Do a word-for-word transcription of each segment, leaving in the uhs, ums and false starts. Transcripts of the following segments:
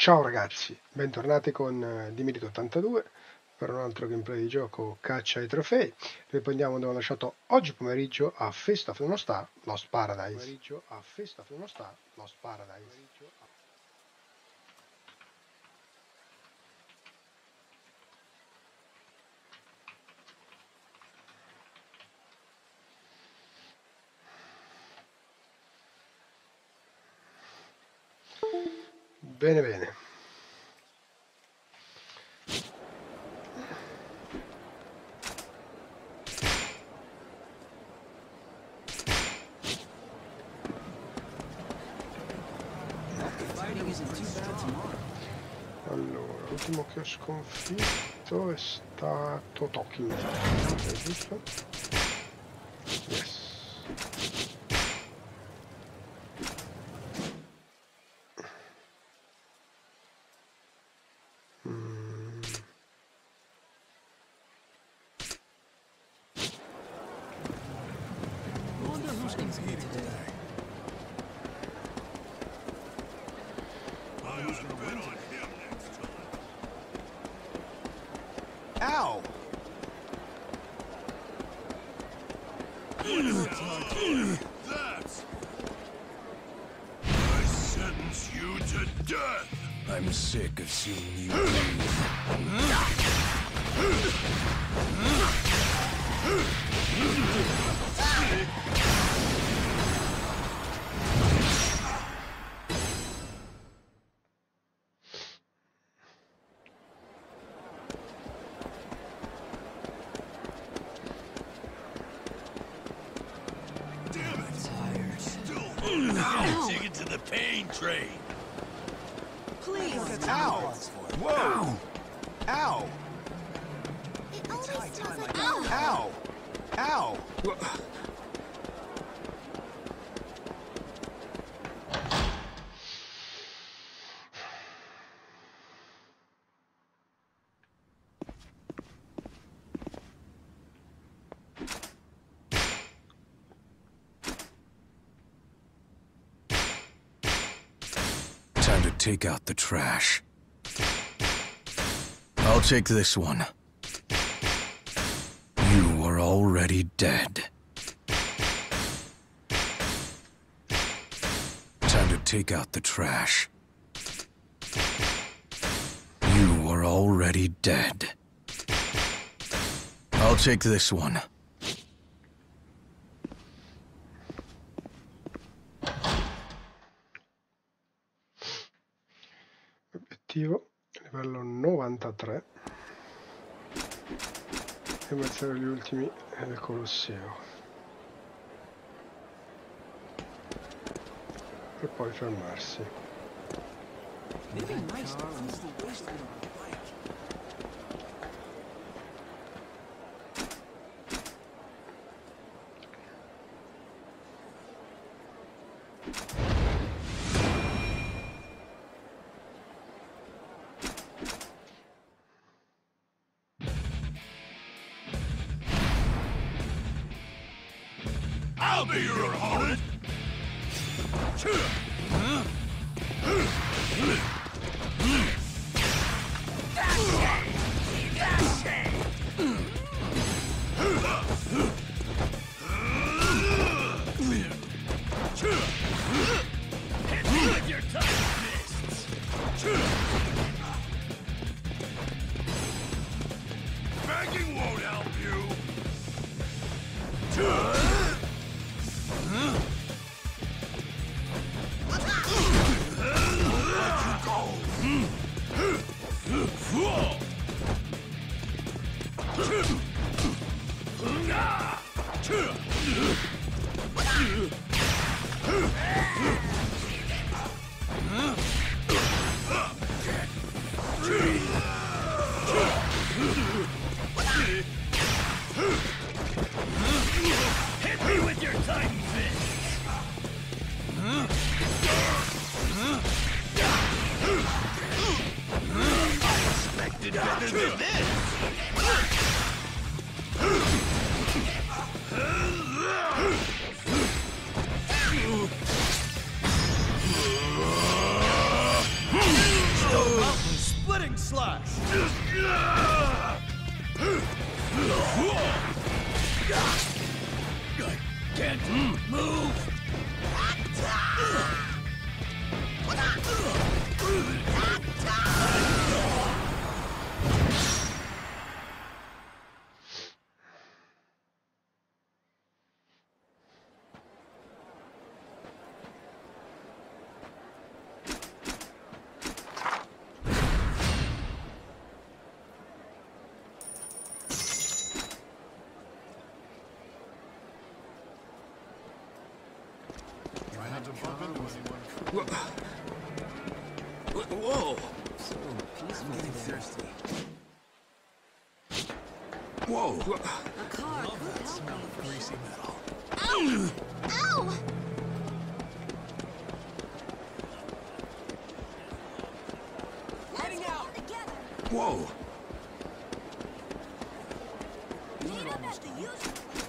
Ciao ragazzi, bentornati con eh, Dimeric ottantadue per un altro gameplay di gioco caccia ai trofei. Riprendiamo dove ho lasciato oggi pomeriggio a Fist of No Star Lost Paradise. Pomeriggio a Fist of No Star Lost Paradise. Bene bene. Allora, l'ultimo che ho sconfitto è stato Toki, giusto? Yes. Mm. Ow! That! I sentence you to death! I'm sick of seeing you Take it to the pain train. Please. Ow! Whoa! Ow! It always smells like ow. Ow! Ow! Time to take out the trash. I'll take this one. You are already dead. Time to take out the trash. You are already dead. I'll take this one. Obiettivo livello novantatré e ammazzare gli ultimi del Colosseo e poi fermarsi. I'll be your opponent! Hit me with your tight fists! Begging won't help you! Hit me with your titan fists! I expected better than this! Still flash. I can't move. Whoa! So, I'm getting thirsty. Whoa! A car could help me. Greasy metal. Ow! Ow! Letting out together. Whoa! Meet up at the usual.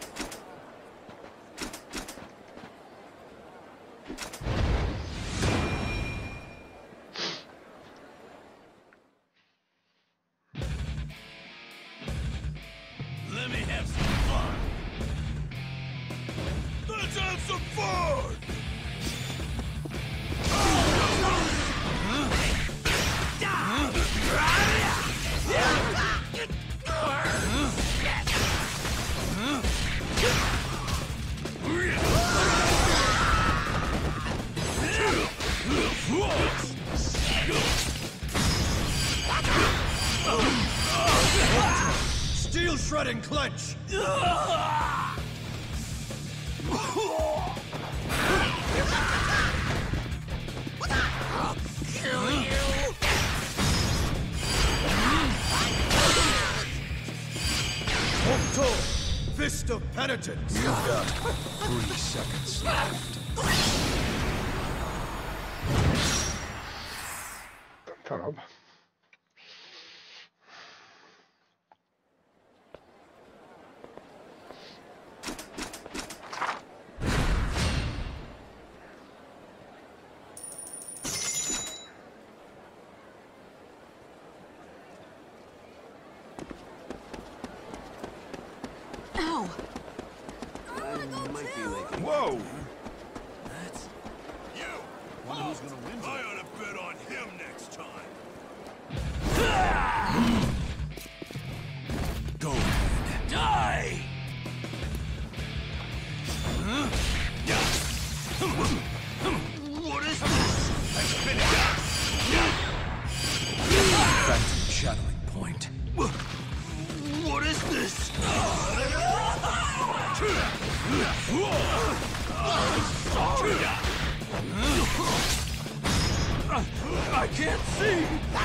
Let me have some fun. Let's have some fun. Steel shredding clench. Kill you! Octo, fist of penitence. You got three seconds left. Tanta roba. Ow! I wanna go Might be too. late. Whoa! That's You! one who's gonna win. I ought to bet on him next time. Go ahead. Die! What is this? I spin it out. Phantom channeling point. What is this? I can't see.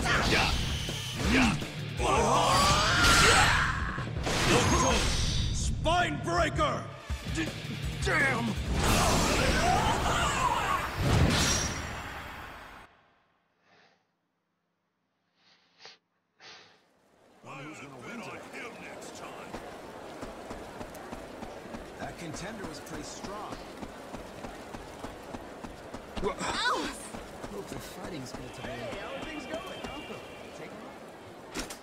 Spine breaker. D damn. Who's gonna win him next time? That contender was pretty strong. Ow! Hope the fighting's good today. Hey, how are things going? Welcome. Take a look.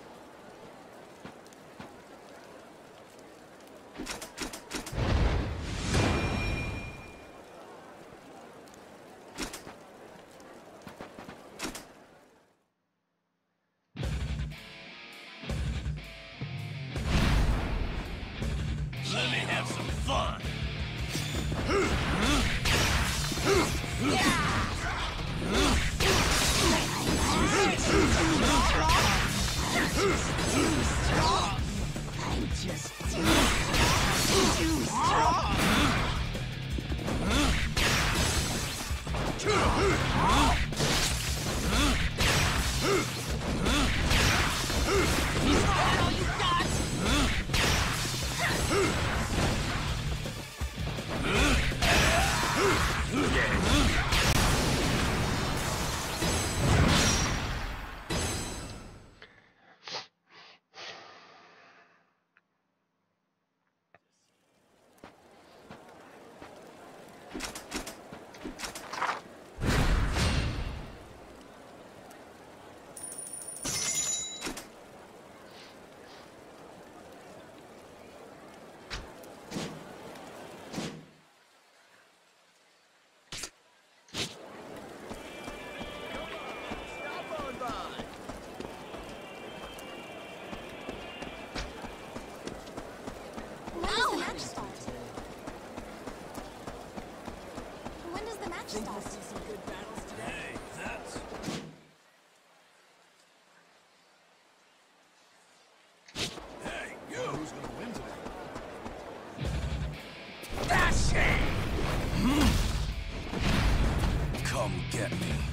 Let me have some fun. I'm just too, too strong. Is that all you got?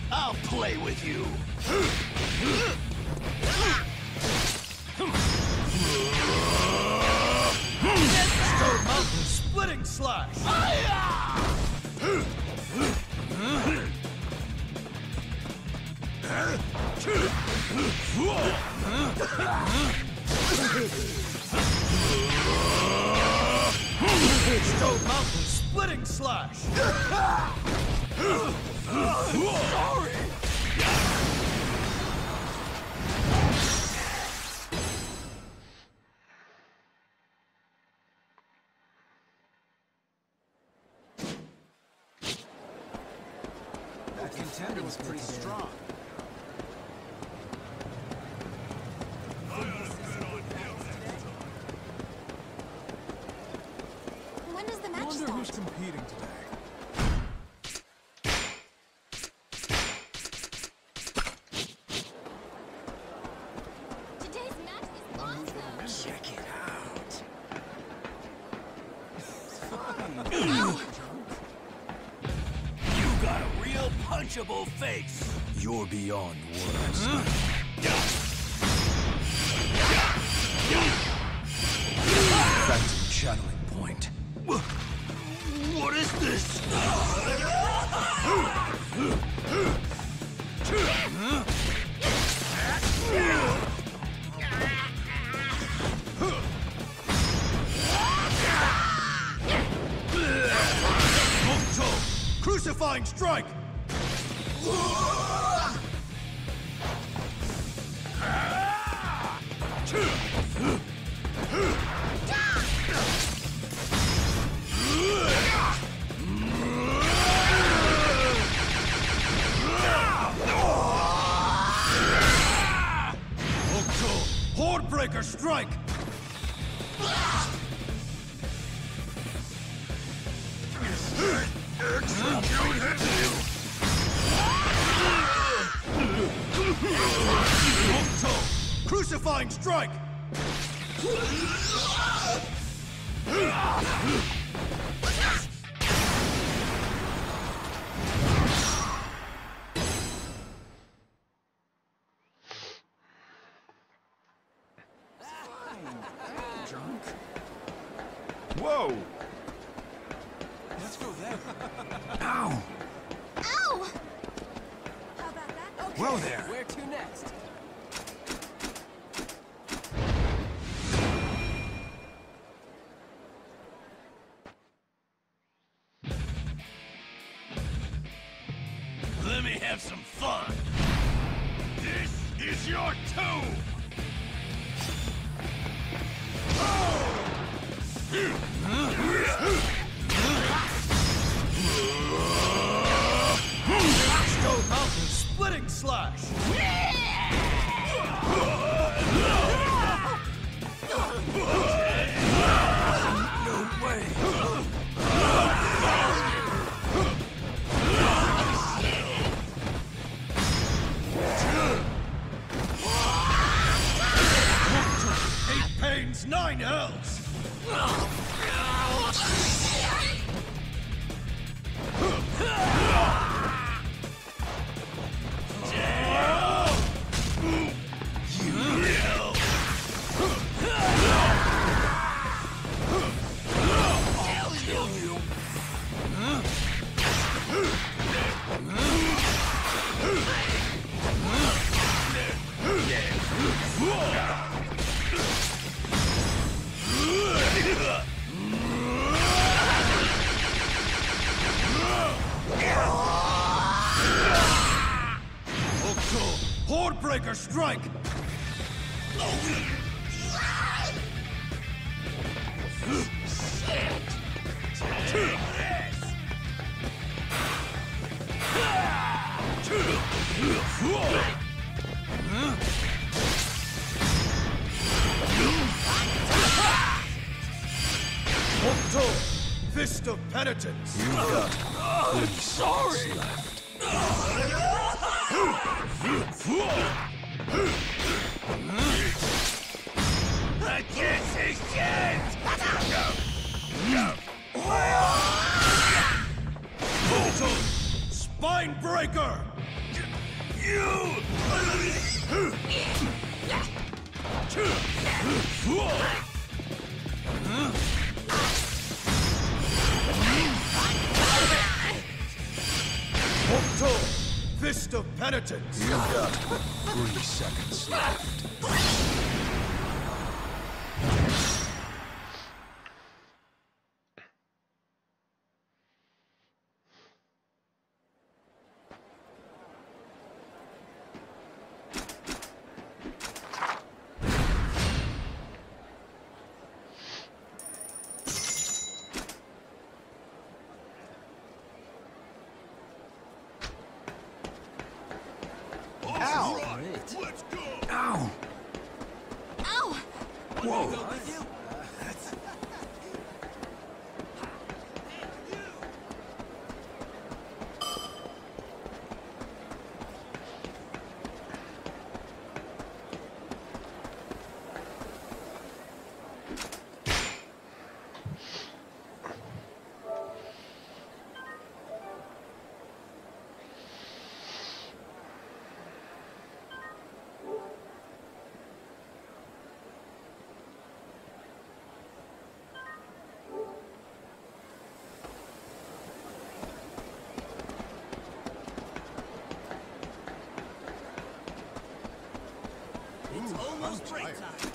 I'll play with you. Stone Mountain Splitting Slash! Stone Mountain Splitting Slash! Sorry! That contender was pretty strong. When does the I match wonder who's start? competing today. Today's match is awesome. Check it out. You got a real punchable face. You're beyond words. Phantom channeling point. What is this? Moto! Crucifying Strike! Moto! Hordebreaker Strike! Moto! Crucifying Strike! Drunk? Whoa! Let's go there. Ow! Ow! How about that? Okay. Whoa there! Where to next? Let me have some fun! This is your tomb! Stone Mountain Splitting Slash! No way! Eight pains, nine hells! I'll kill you! Moto! Hordebreaker Strike! Moto! Fist of Penitence! You've got three sorry left. I can't see shit! Moto! Spine Breaker! Octo! Fist of Penitence! You've got three seconds left. Let's go! Ow! Ow! Whoa! It's almost break time.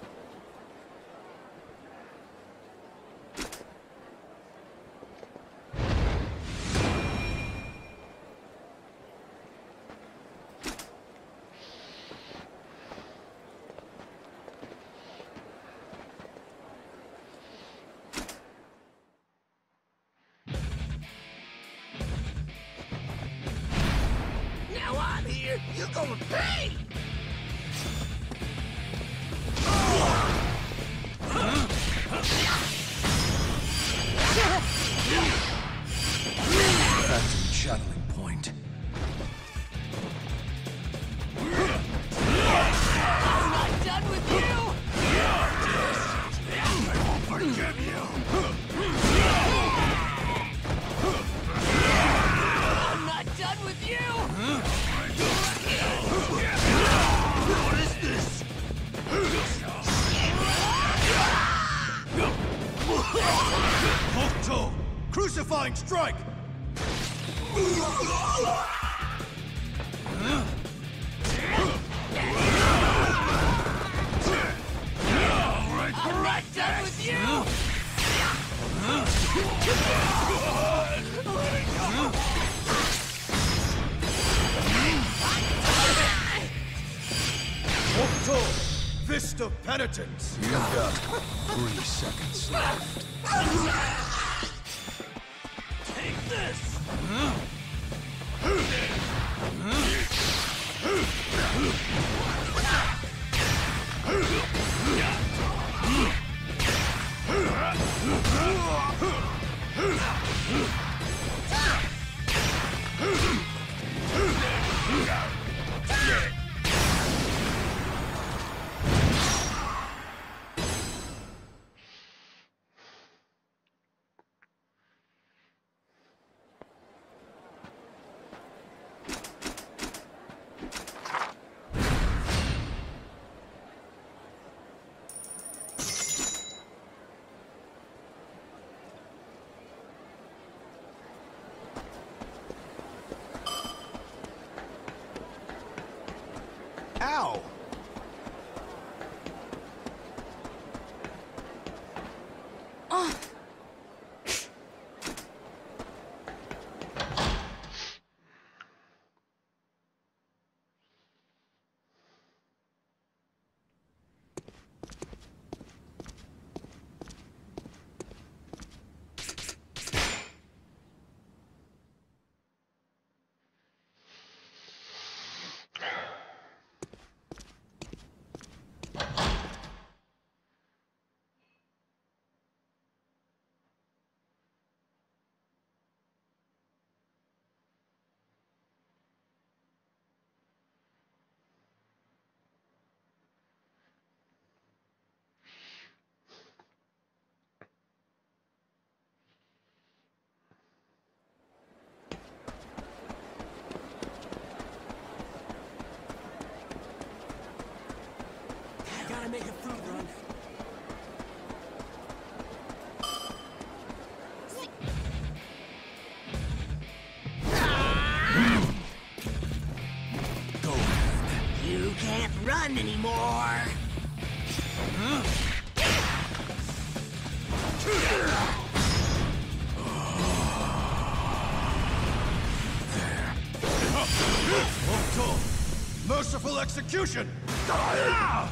Now I'm here, you're gonna pay! Phantom channeling point. I'm not done with you! I won't forgive you! I'm not done with you! What is this? Octo! Crucifying strike! I'm not done with you! Octo! Fist of Penitence! You've got three seconds left. Take this! Ow! make it through, Drunk. Go ahead. You can't run anymore. Octo! Merciful execution! Ah!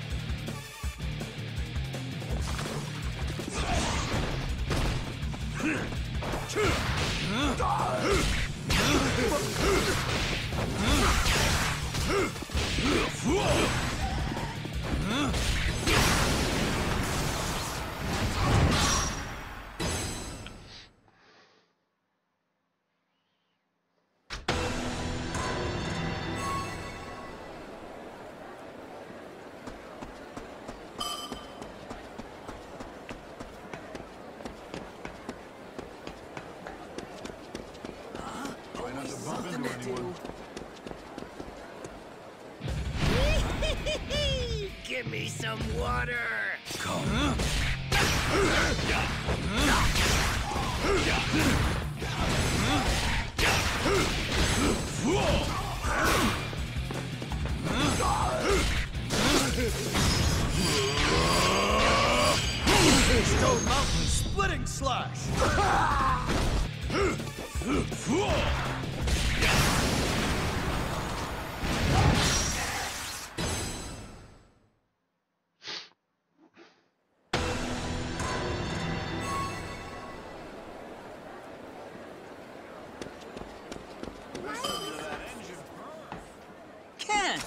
Give me some water. Come. Stone Mountain Splitting Slash! Ken!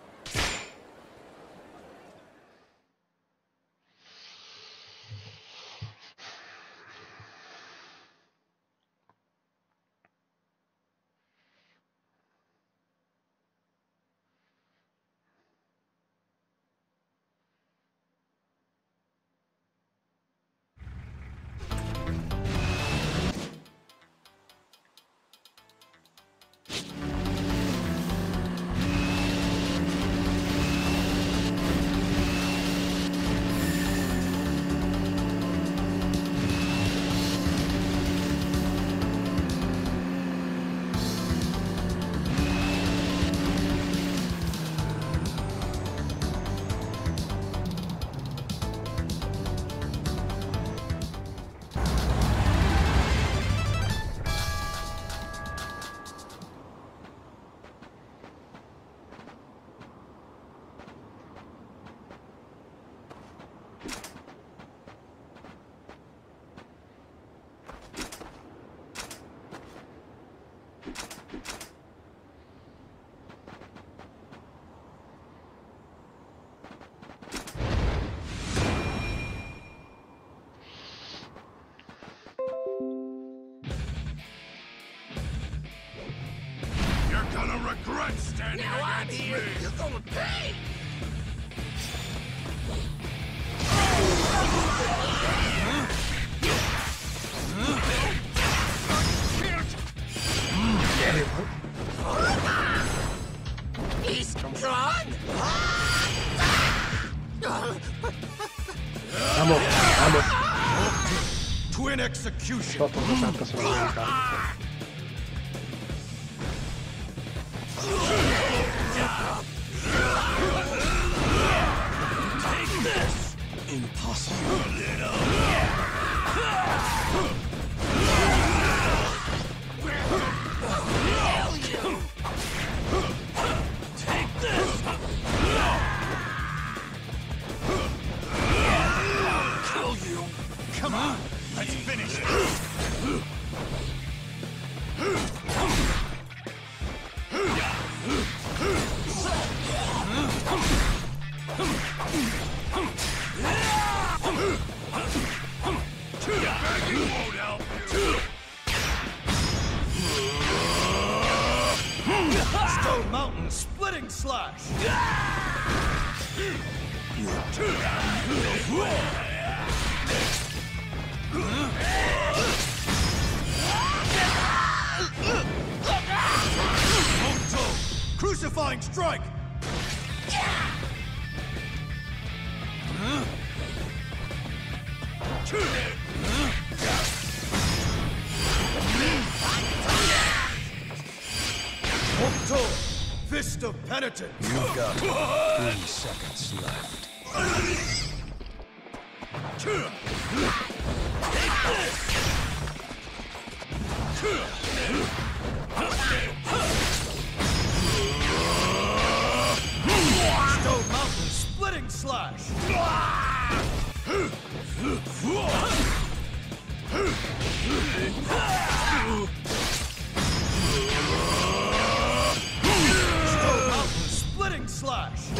You're gonna regret standing Now I'm against here. me! You're gonna pay. He's gone. Vamos, vamos. Twin execution! Sotto sessanta sono americani. Take this! Impossible. Take this! Kill you! Come on! Let's finish it! Begging won't help you! Stone Mountain Splitting Slash! Crucifying strike! Octo! Fist of Penitent! You've got three seconds left. Stone Mountain Splitting Slash! Stone Mountain Splitting Slash!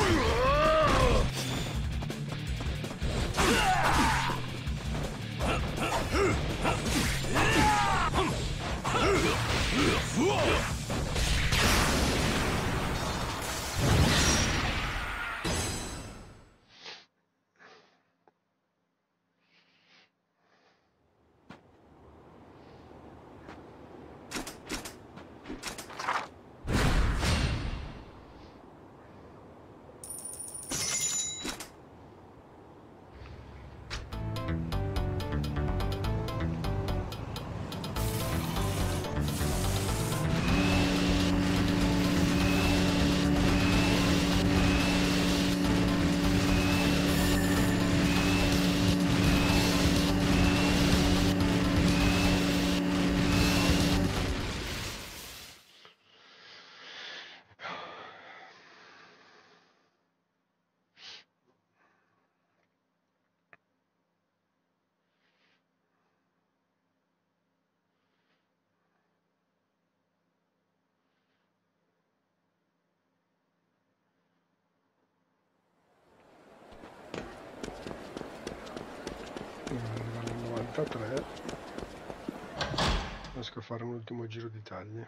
Livello novantatré. Riesco a fare un ultimo giro di tagli.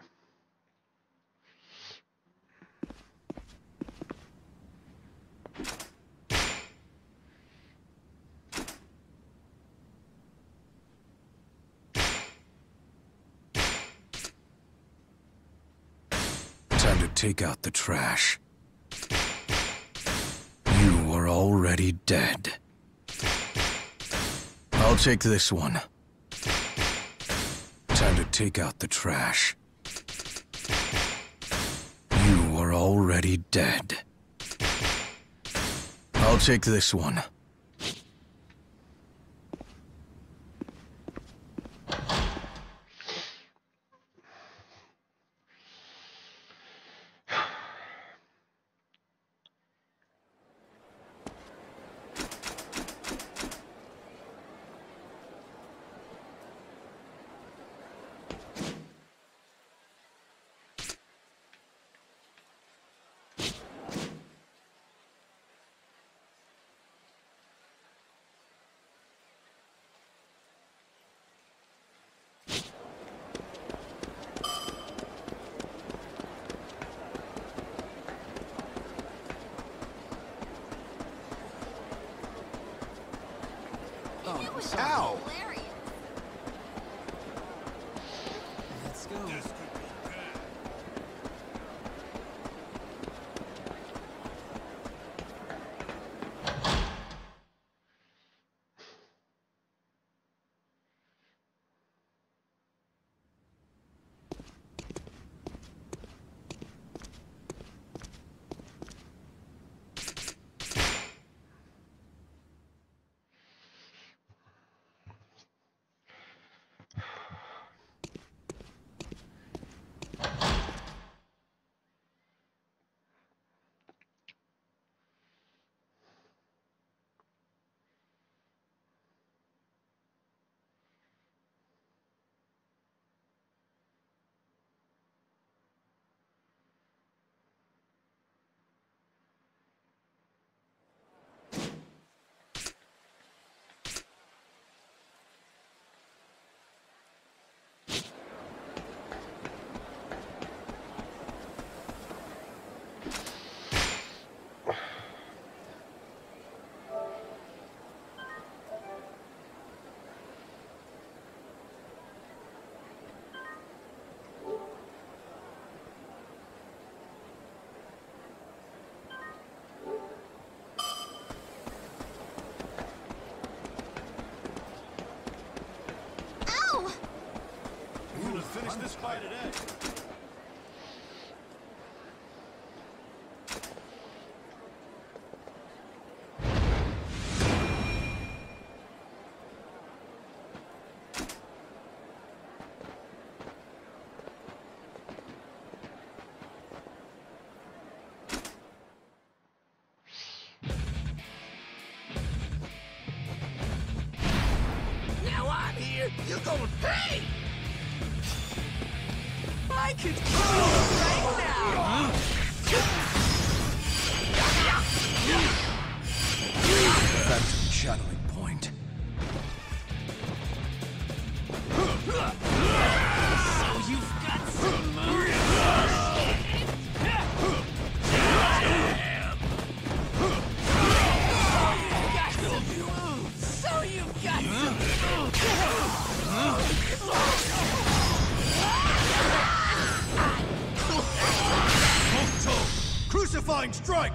Time to take out the trash. You are already dead. I'll take this one. Time to take out the trash. You are already dead. I'll take this one. Ow! Let's go. You're going hey! I could kill you right now! Phantom channeling point. So you've got some moves! So you've got some Hokuto! Crucifying strike!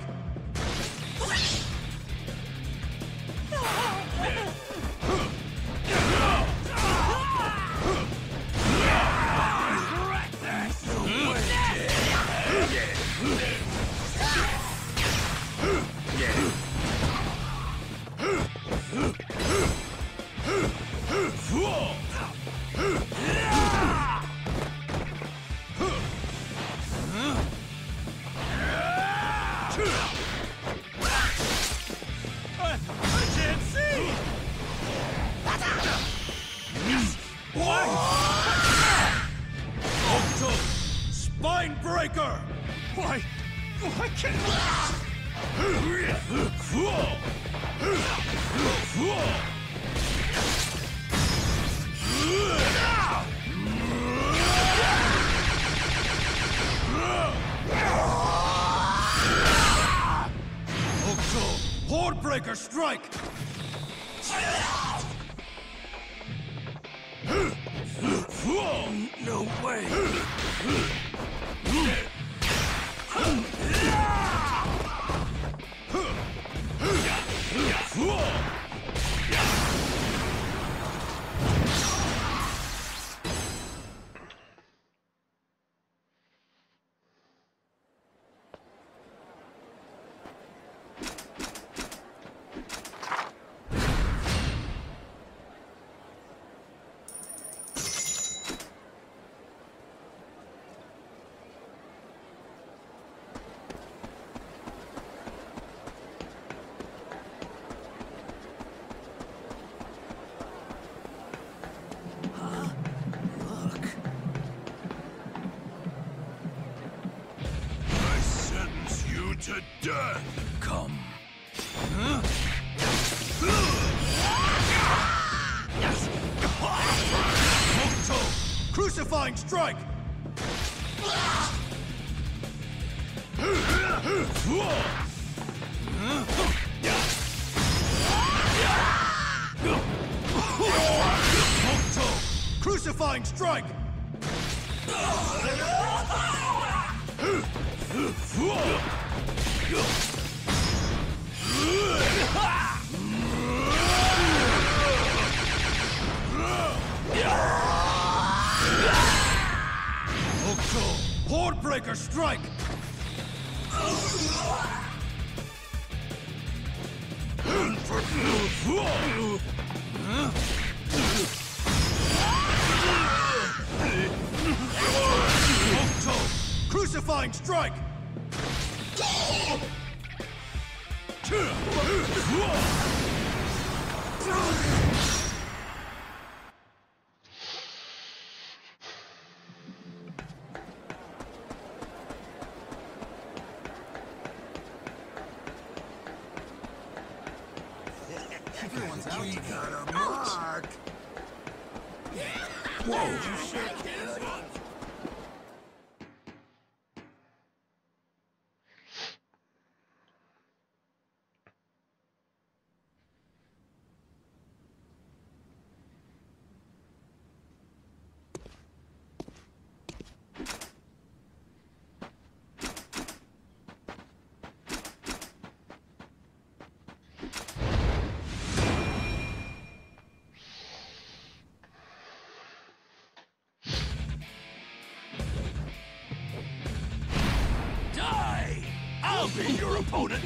Spine breaker! Why? Why can't Hokuto! Horde breaker strike! No way! to death? Come. Hokuto! Crucifying strike! Hokuto! Crucifying strike! Hokuto! Horde breaker strike! Hokuto! Crucifying strike! Everyone's out to got a mark. Whoa! You sure can. I'll be your opponent!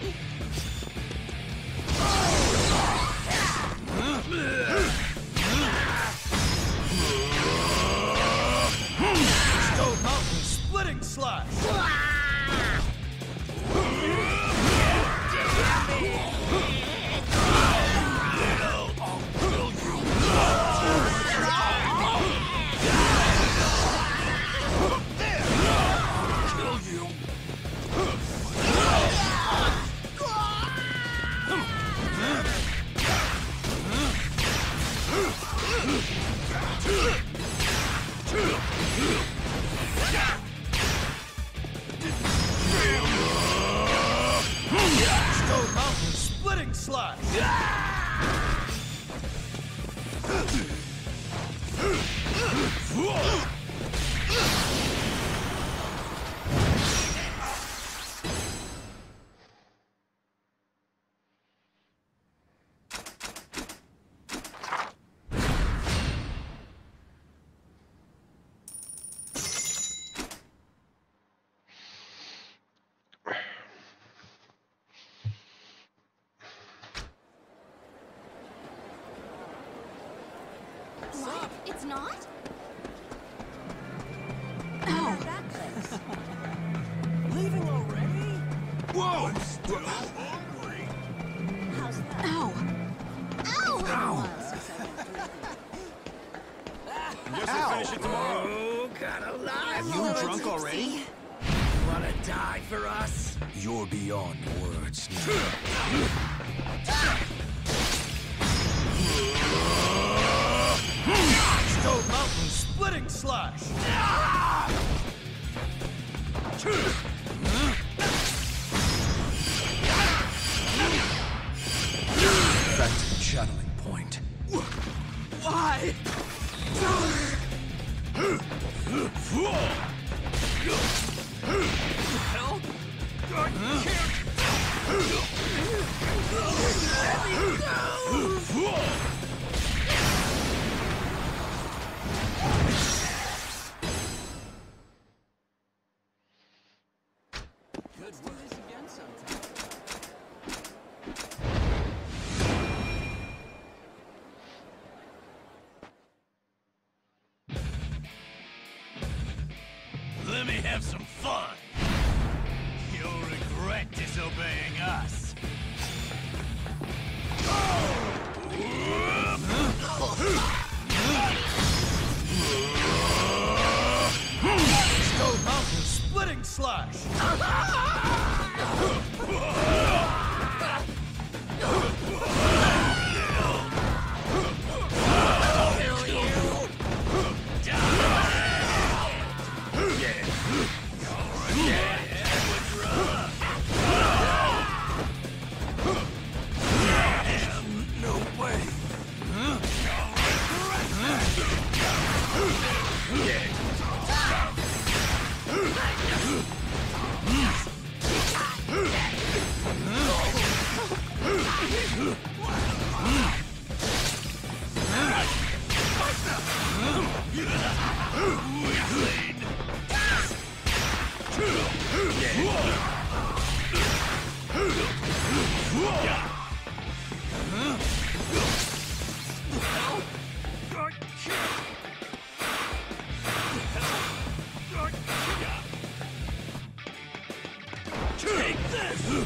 Stone Mountain splitting slash! I'll kill you! slash! What? It's not? Ow! That place. Leaving already? Whoa! Still hungry. How's that? Ow! Ow! Ow. Guess we'll finish it tomorrow. Oh, God alive! You drunk already? Wanna die for us? You're beyond words now. Stone Mountain splitting slash! Phantom channeling point. Why? Let's do this again sometime. Let me have some fun. You'll regret disobeying us. Stone Mountain splitting slash! No way. Take this!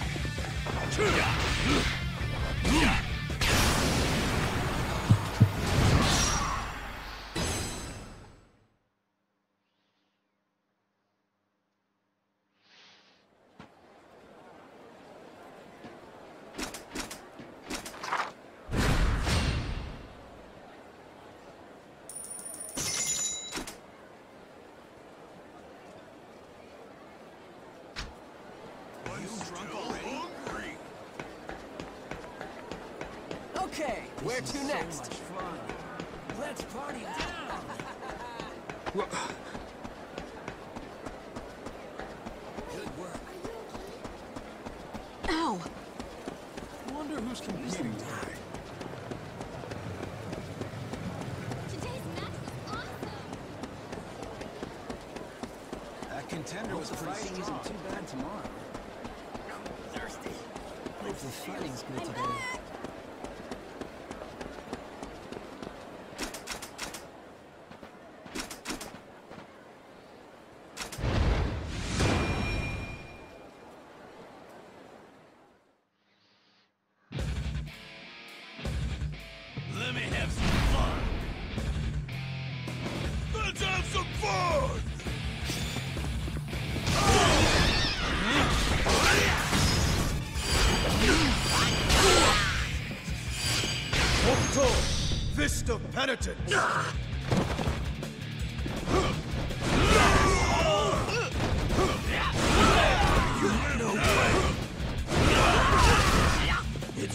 Okay, where to next? Let's party down! Good work. Ow! Wonder who's competing today. Today's match was awesome. That contender was fighting isn't too bad tomorrow. I'm thirsty. Hope the fighting's good today. Let me have some fun. Let's have some fun! Octo! Vista Penitence! It's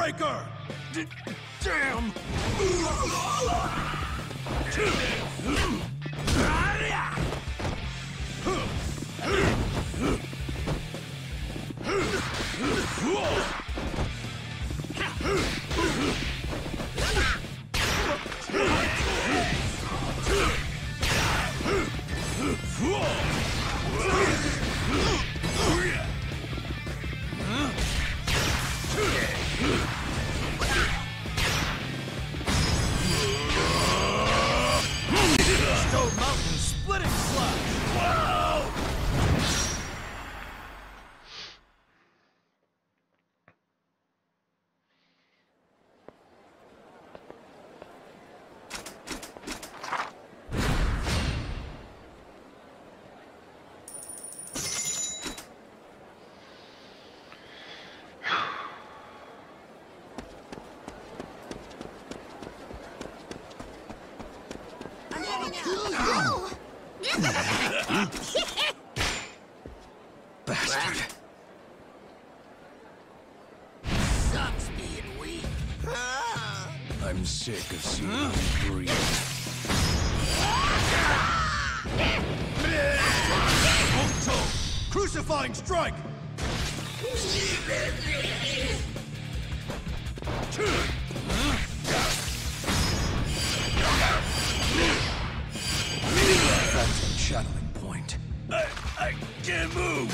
Breaker! D damn! Stone Mountain Splitting Slash! Bastard. Sucks being weak. I'm sick of seeing you breathe. Hokuto! Crucifying Strike! Phantom channeling point. I, I can't move.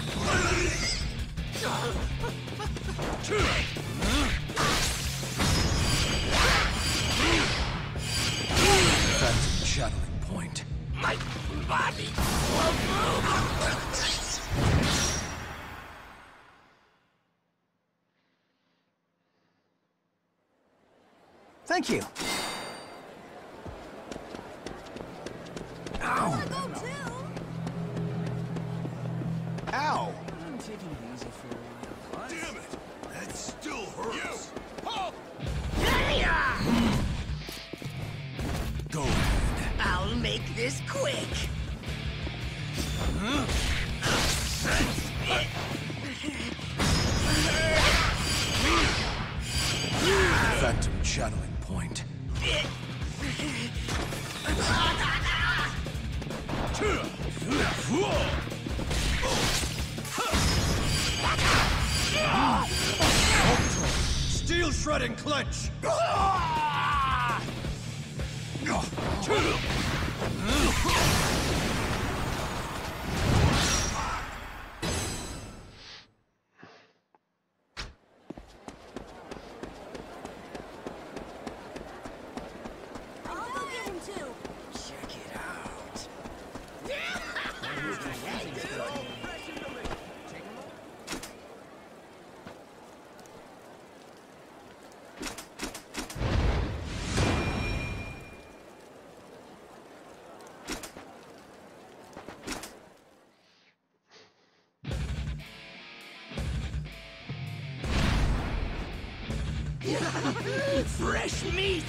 Phantom channeling point. My body will move. Thank you. Wanna go too? Ow! I'm taking it easy for a while. Damn it! That still hurts. Go ahead. I'll make this quick. Phantom channeling point. Steel Shredding Clench! I'll go get him too. Check it out. Fresh meat!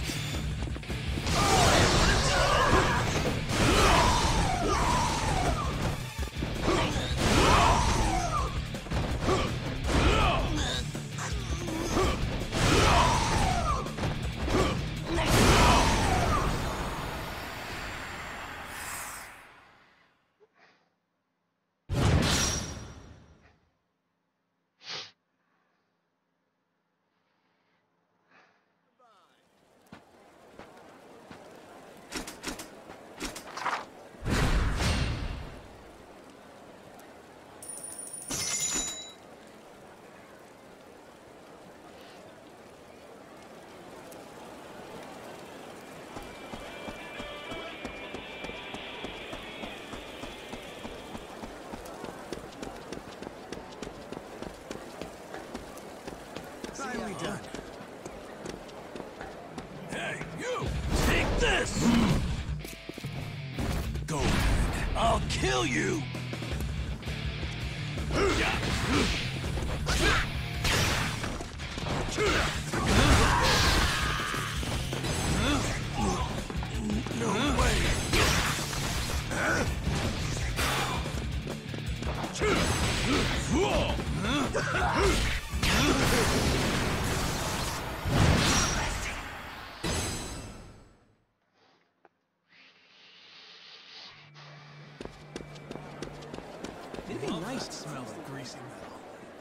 Finally done. Hey, you! Take this! Go ahead. I'll kill you! No way! It'd be nice That smells of greasy metal.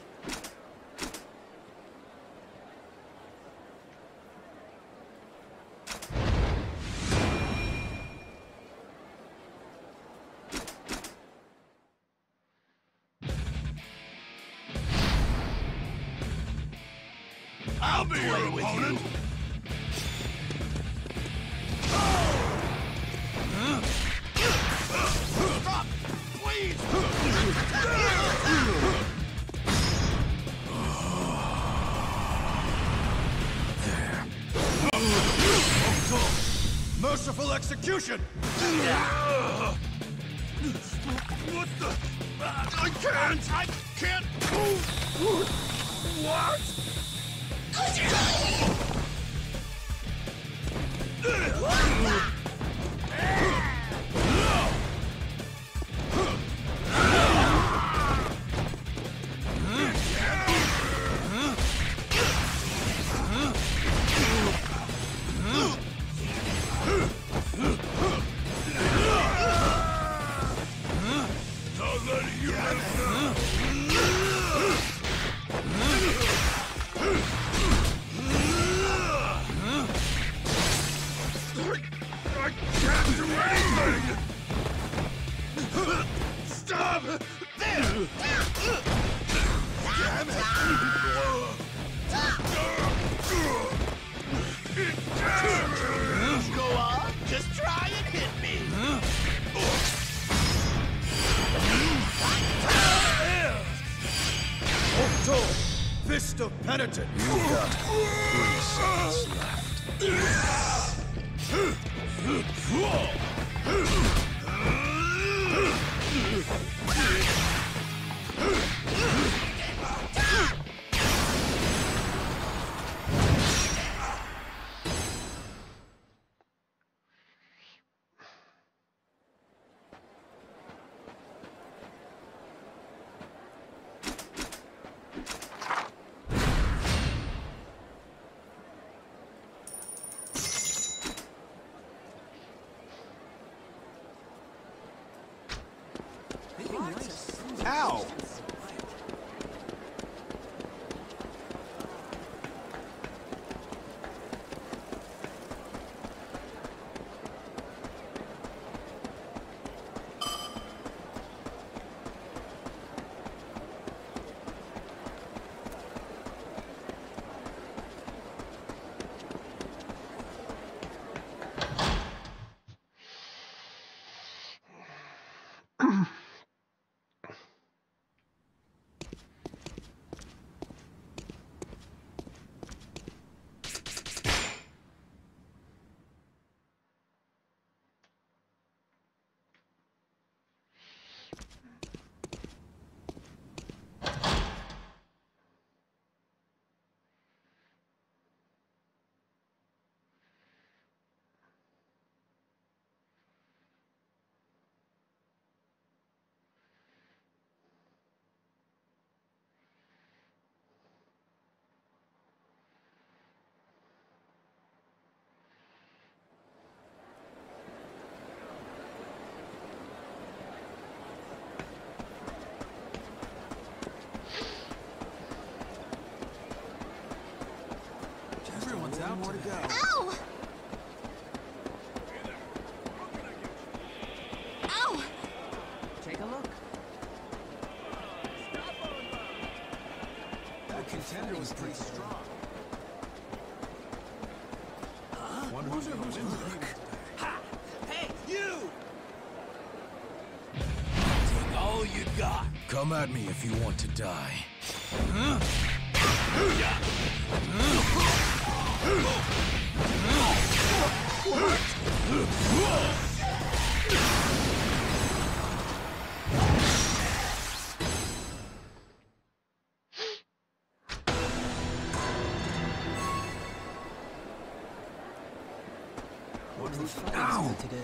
I'll be your opponent. Stop, please. Merciful execution. What the? I can't. I can't move. What? Not letting you I can't do anything! Stop! There! Damn it! Go on, just try and hit me! Octo! Fist of Penitent! You've got three seconds left. Ow! Everyone's out more to go. Ow! Ow! Take a look. That contender was pretty strong. Wonder who's in the look. Hey, you! Take all you got. Come at me if you want to die. Wonder who's fighting today.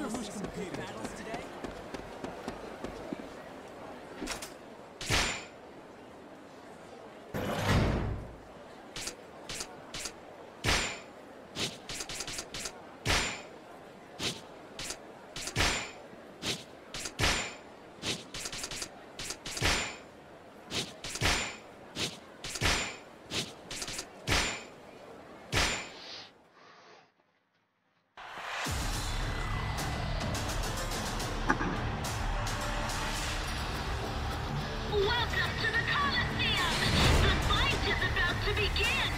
wonder who's competing battles today. Welcome to the Coliseum! The fight is about to begin!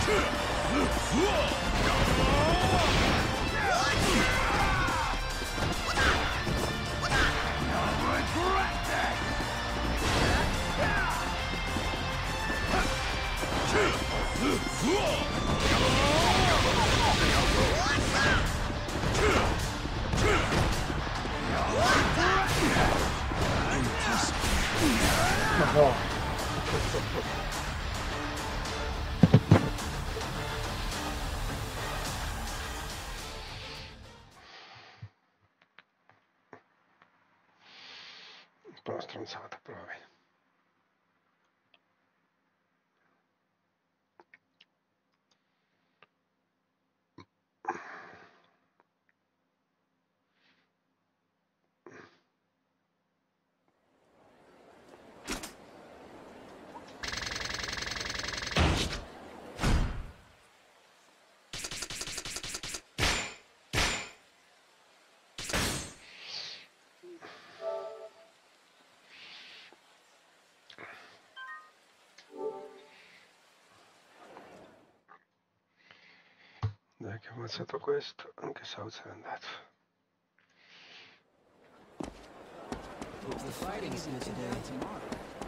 No. Un po' una stronzata, però va bene. Dai che ho ammazzato questo, anche South è andato. Hope the fighting's good today. Tomorrow.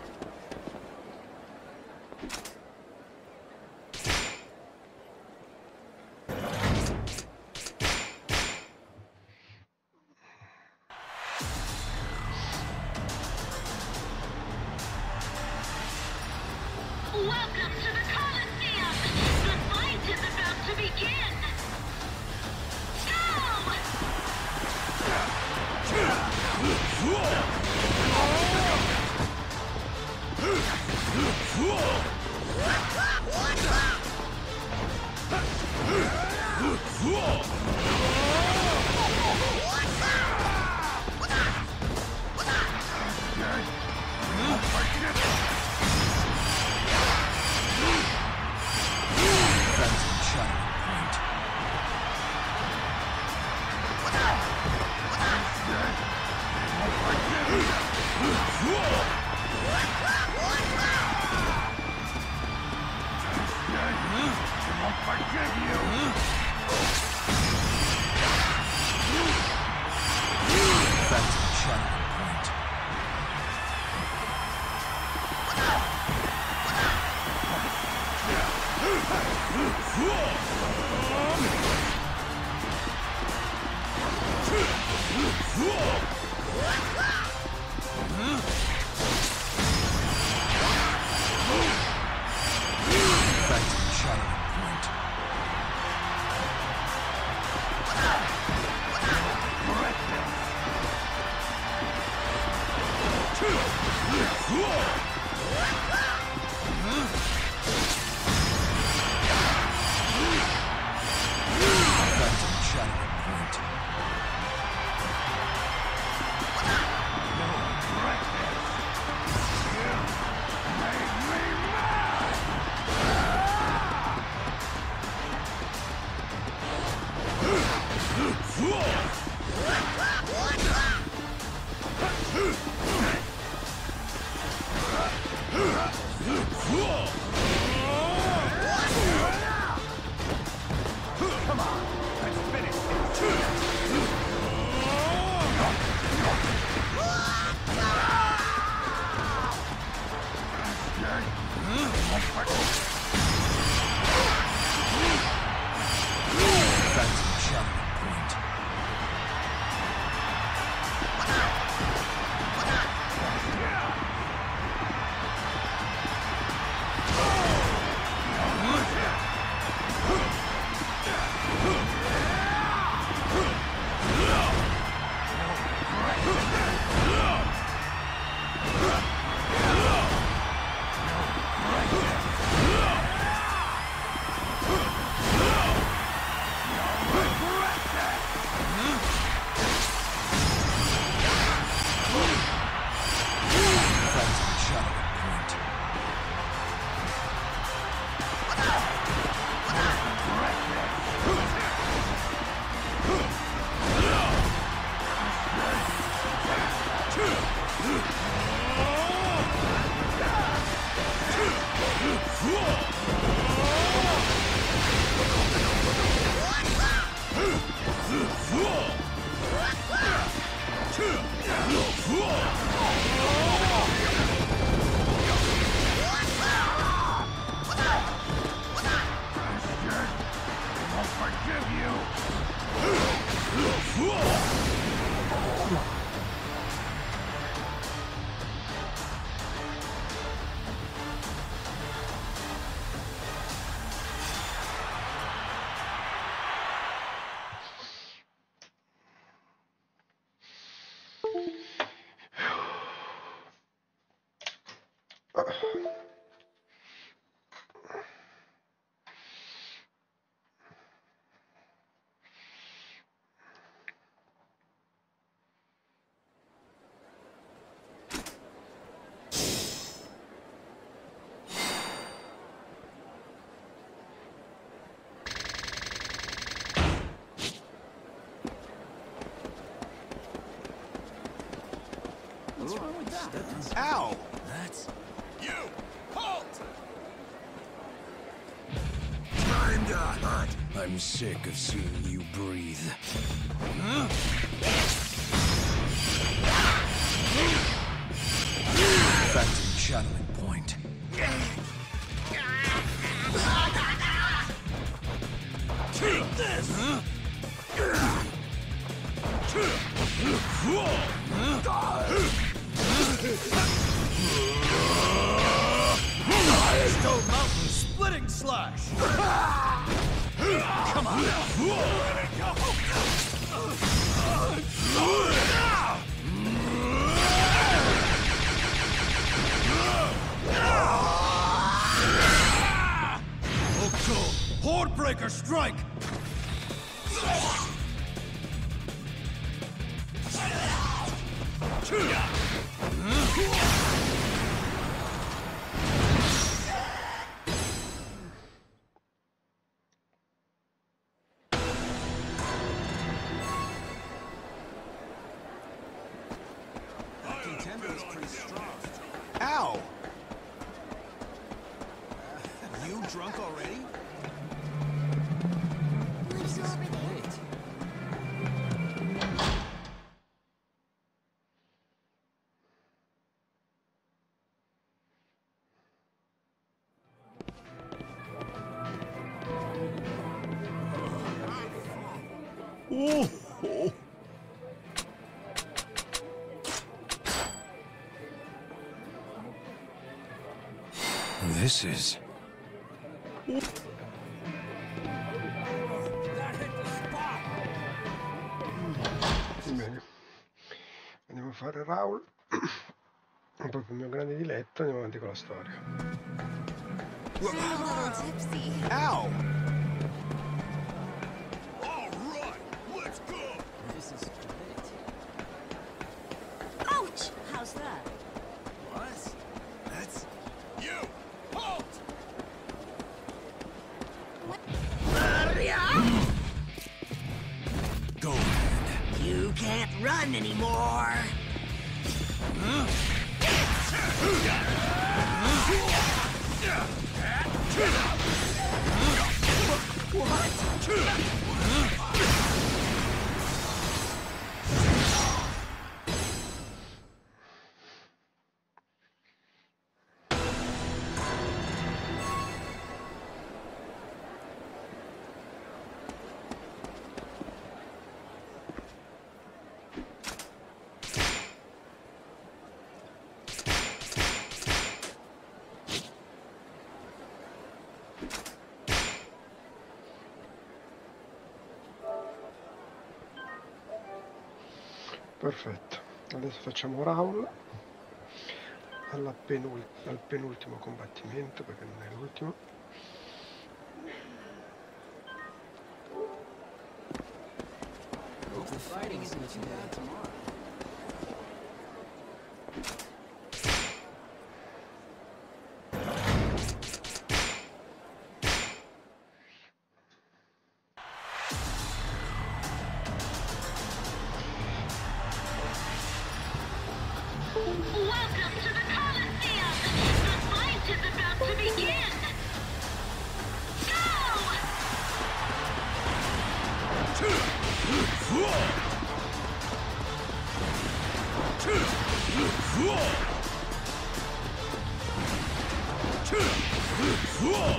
Welcome to the Coliseum! The fight is about to begin! What's wrong with that? Ow! That's... You! Halt! Kinda hot. I'm sick of seeing you breathe. Phantom channeling point. Take this! Stone Mountain splitting slash! Come on! Octo! Hordebreaker strike! contender is pretty strong. Ow! You drunk already? Life's over there. Wait. Oh, oh. This is... Bene, andiamo a fare Raul. Proprio il mio grande diletto, andiamo avanti con la storia. I'm a little tipsy. Ow! All right, let's go. This is great. Ouch! How's that? What? That's... You, halt! Go ahead. You can't run anymore. Perfetto, adesso facciamo Raul alla penul- al penultimo combattimento, perché non è l'ultimo. Hope the fighting isn't too bad tomorrow. Welcome to the Coliseum! The fight is about to begin!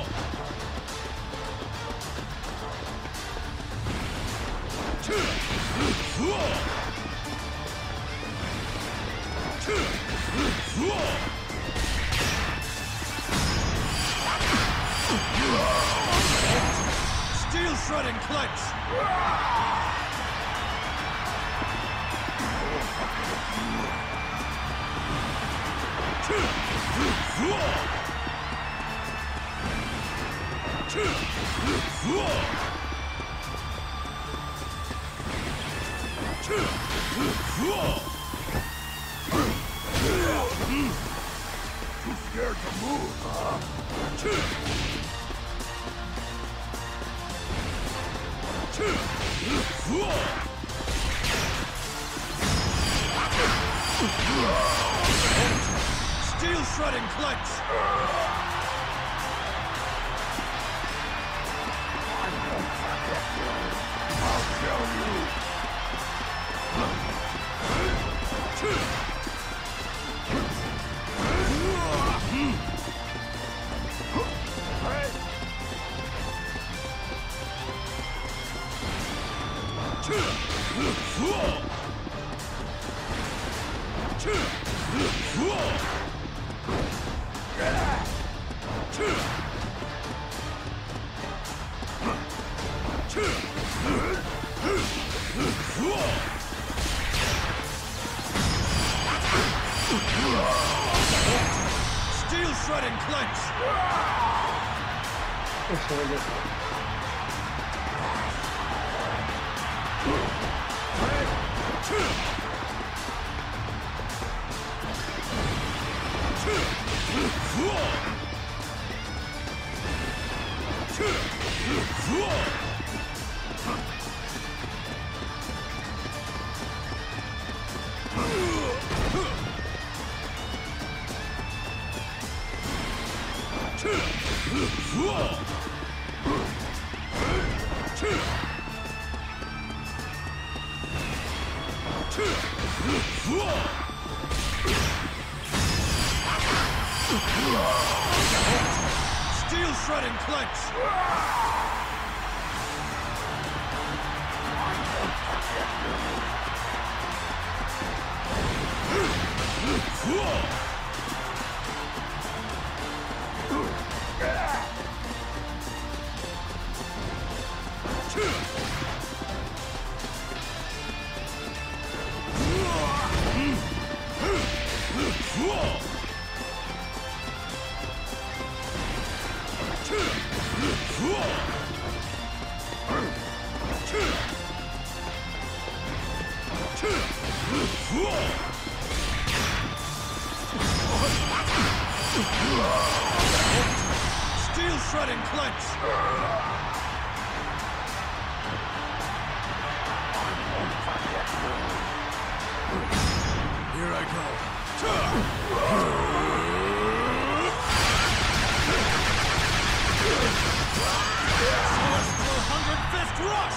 Two! shredding clench! Too scared to move, huh? Steel shredding clench! I'll kill you! Steel shredding clench! Steel shredding clench! Steel shredding clench! Here I go. Celestial Hundred Fist Rush!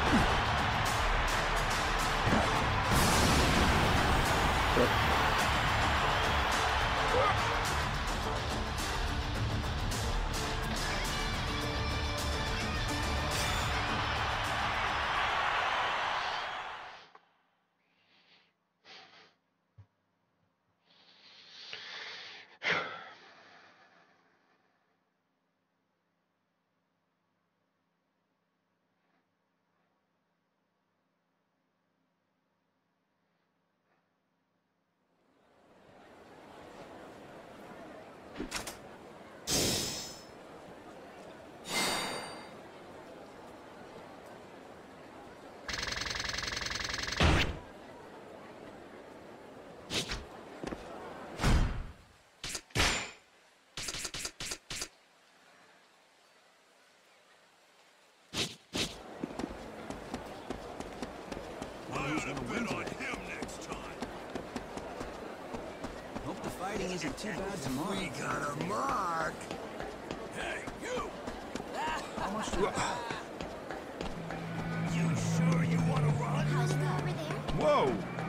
Hope the fighting isn't too bad tomorrow. We got a mark. Hey, you! How much do You sure you want to run? How's it over there? Whoa!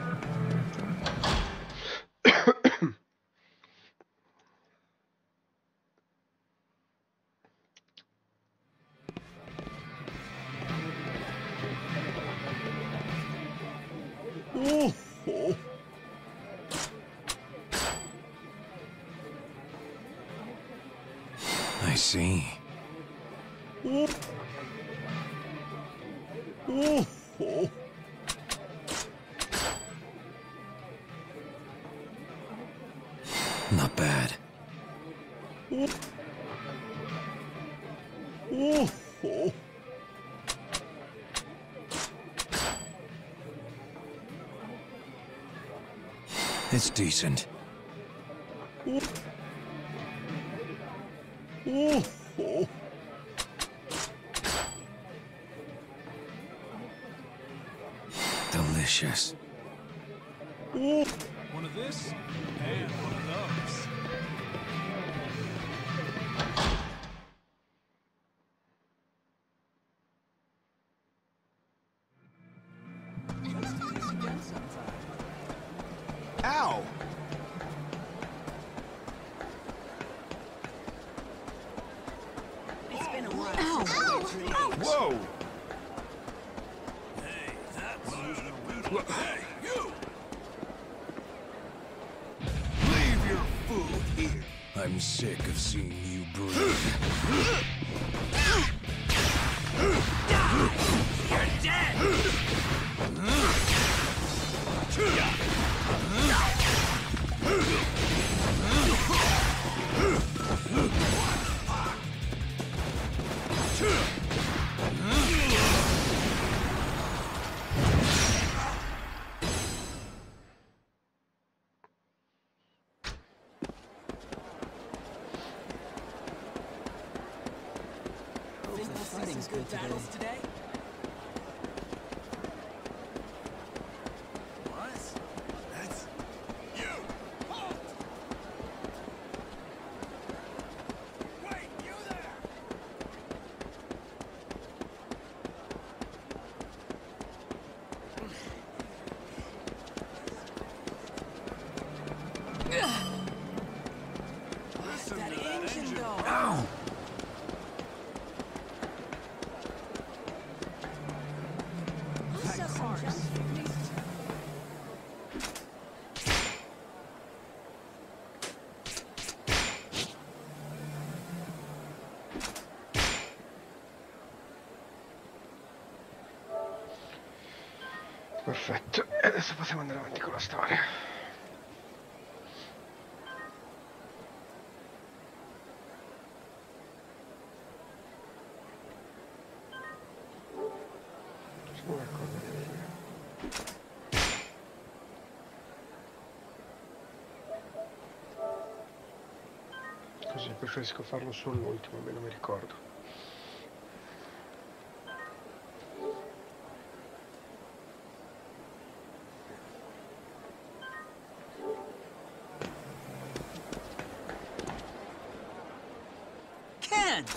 Oh, oh. I see. Oh. Oh, oh. Not bad. Oh, oh. Oh. It's decent. Oh. Oh. Oh. Delicious. Oh. One of this and one of those. Ow! It's been a while. Whoa! Hey, that's Hey, you! Leave your food here. I'm sick of seeing you breathe. You're dead! Think the fighting's good battles today? What? That's... You! Halt! Wait, you there! Listen That to that engine, engine. though. Ow! Perfetto, e adesso possiamo andare avanti con la storia. Sono d'accordo con te. Così preferisco farlo sull'ultimo, almeno mi ricordo. Ken!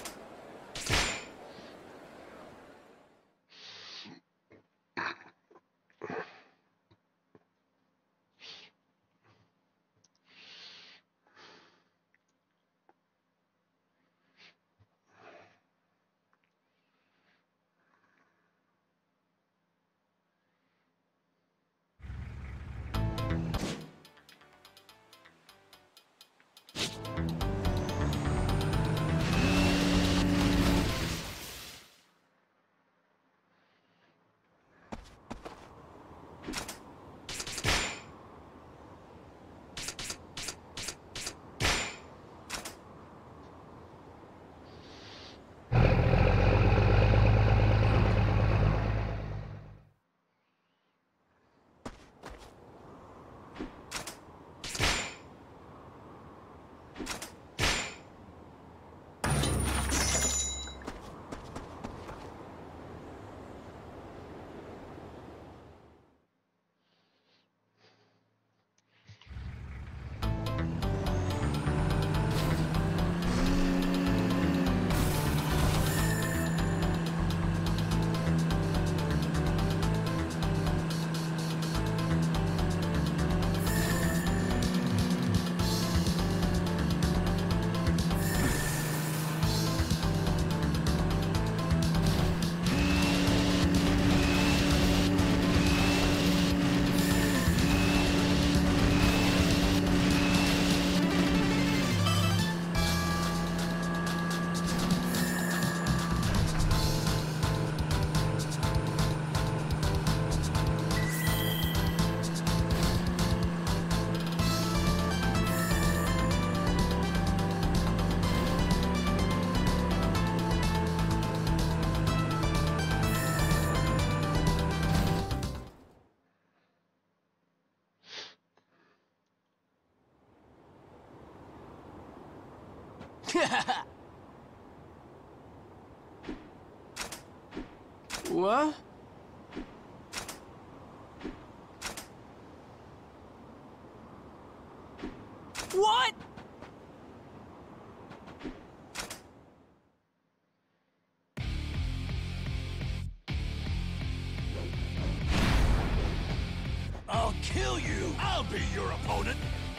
What? What? I'll kill you! I'll be your opponent!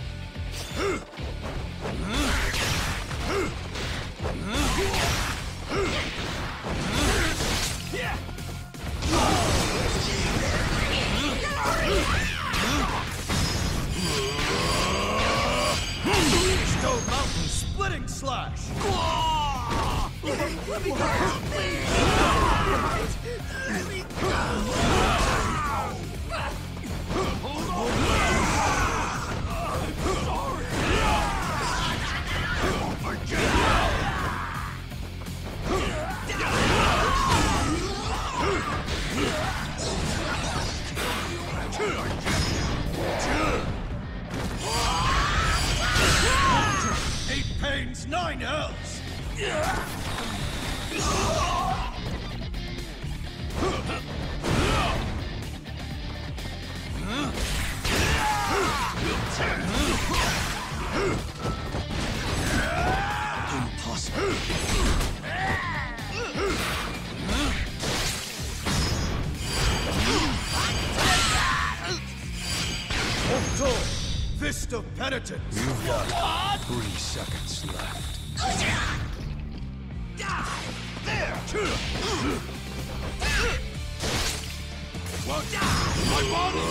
Yeah! Stone Mountain Splitting Slash! Eight pains, nine hells! Impossible. Octo! Fist of Penitence! You've got three seconds left. There! What? My body!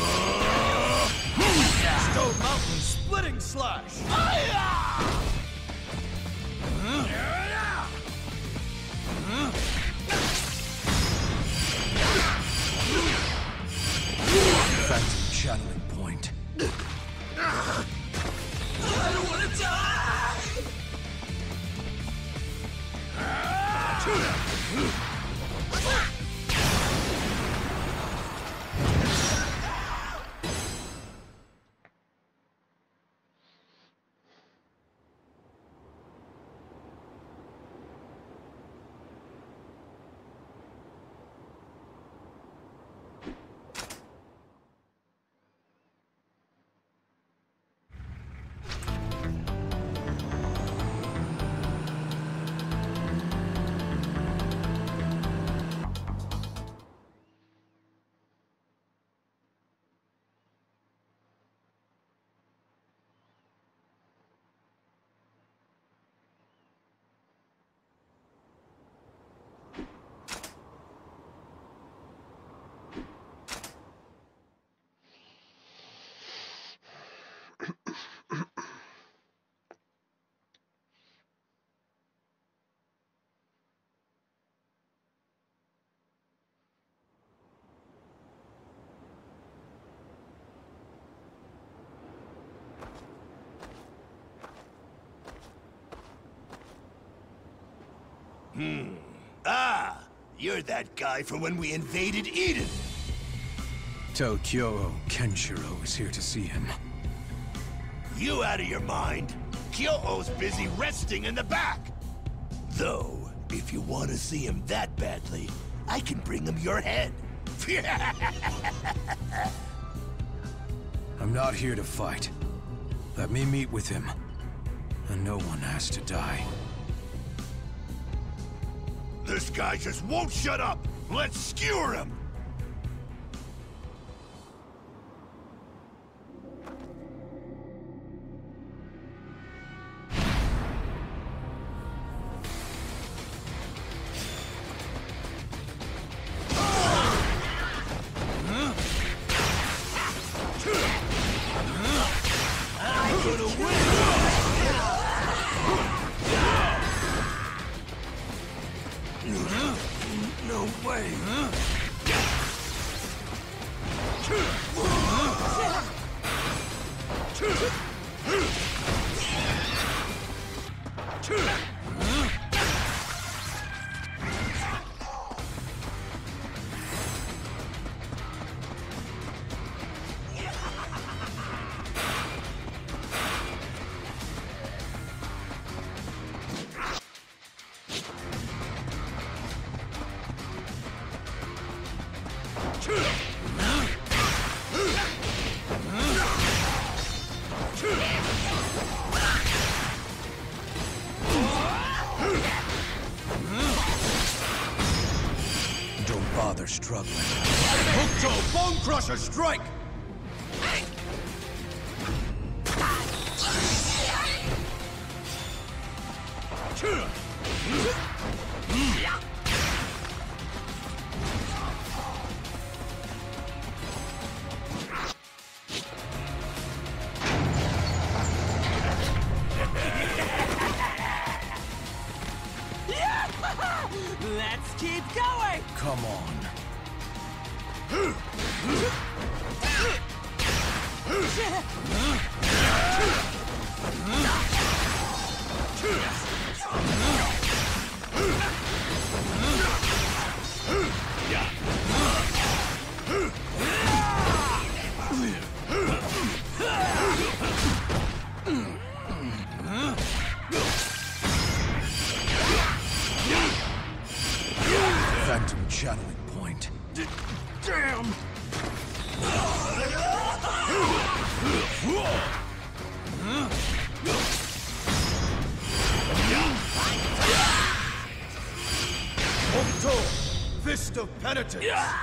Stone Mountain Splitting Slash! Phantom channeling point. I don't want to die! Hmm. Ah! You're that guy from when we invaded Eden! Tell Kyoho Kenshiro is here to see him. You out of your mind? Kyoho's busy resting in the back! Though, if you want to see him that badly, I can bring him your head. I'm not here to fight. Let me meet with him. And no one has to die. This guy just won't shut up! Let's skewer him! I'm gonna win! No way! Don't bother struggling. Hookto Bone Crusher Strike! Let's keep going! Come on. Phantom channeling point. Damn! Hookto Fist of Penitence.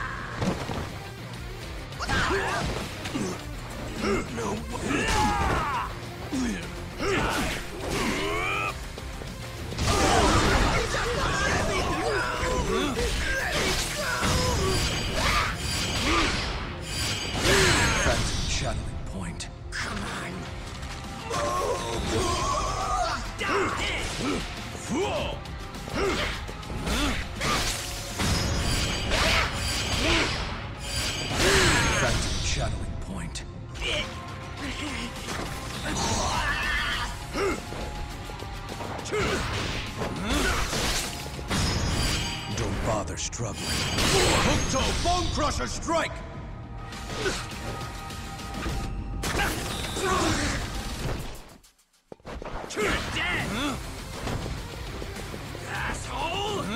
Phantom channeling point. Come on. Phantom channeling point. Don't bother struggling. Hookto Bone Crusher Strike! You're dead! Asshole!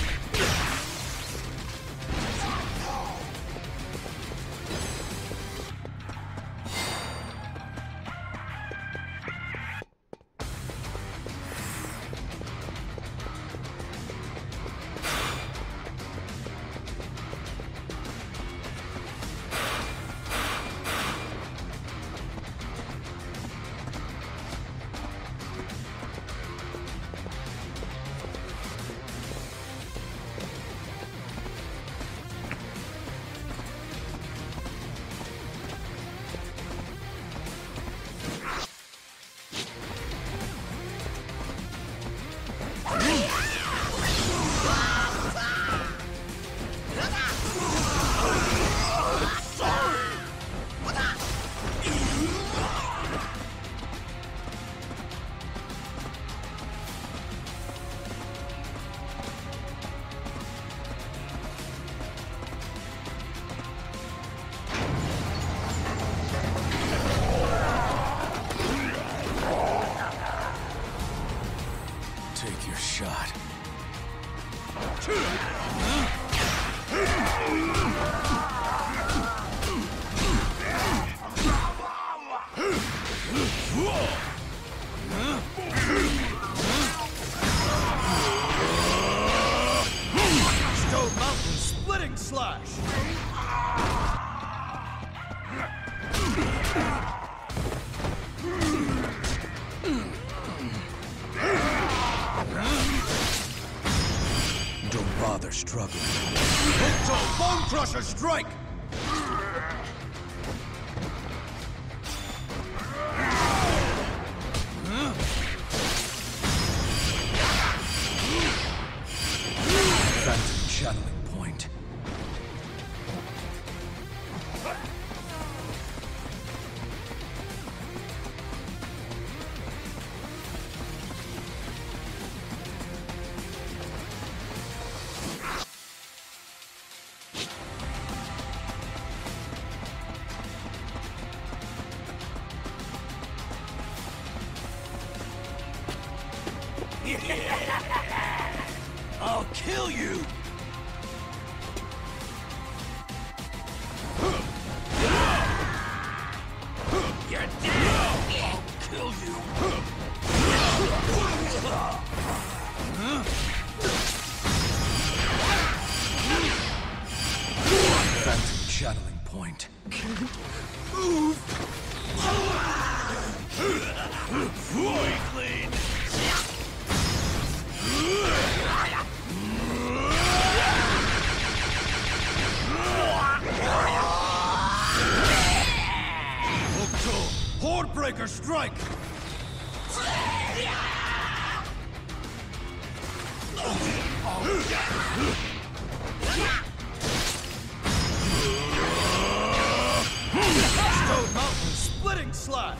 Take your shot. Stone Mountain Splitting Slash! Don't bother struggling. Hookto Bone Crusher Strike! Phantom channeling point. I'll kill you! Shadowing point. Weakling! Hordebreaker strike! Stone Mountain splitting slash!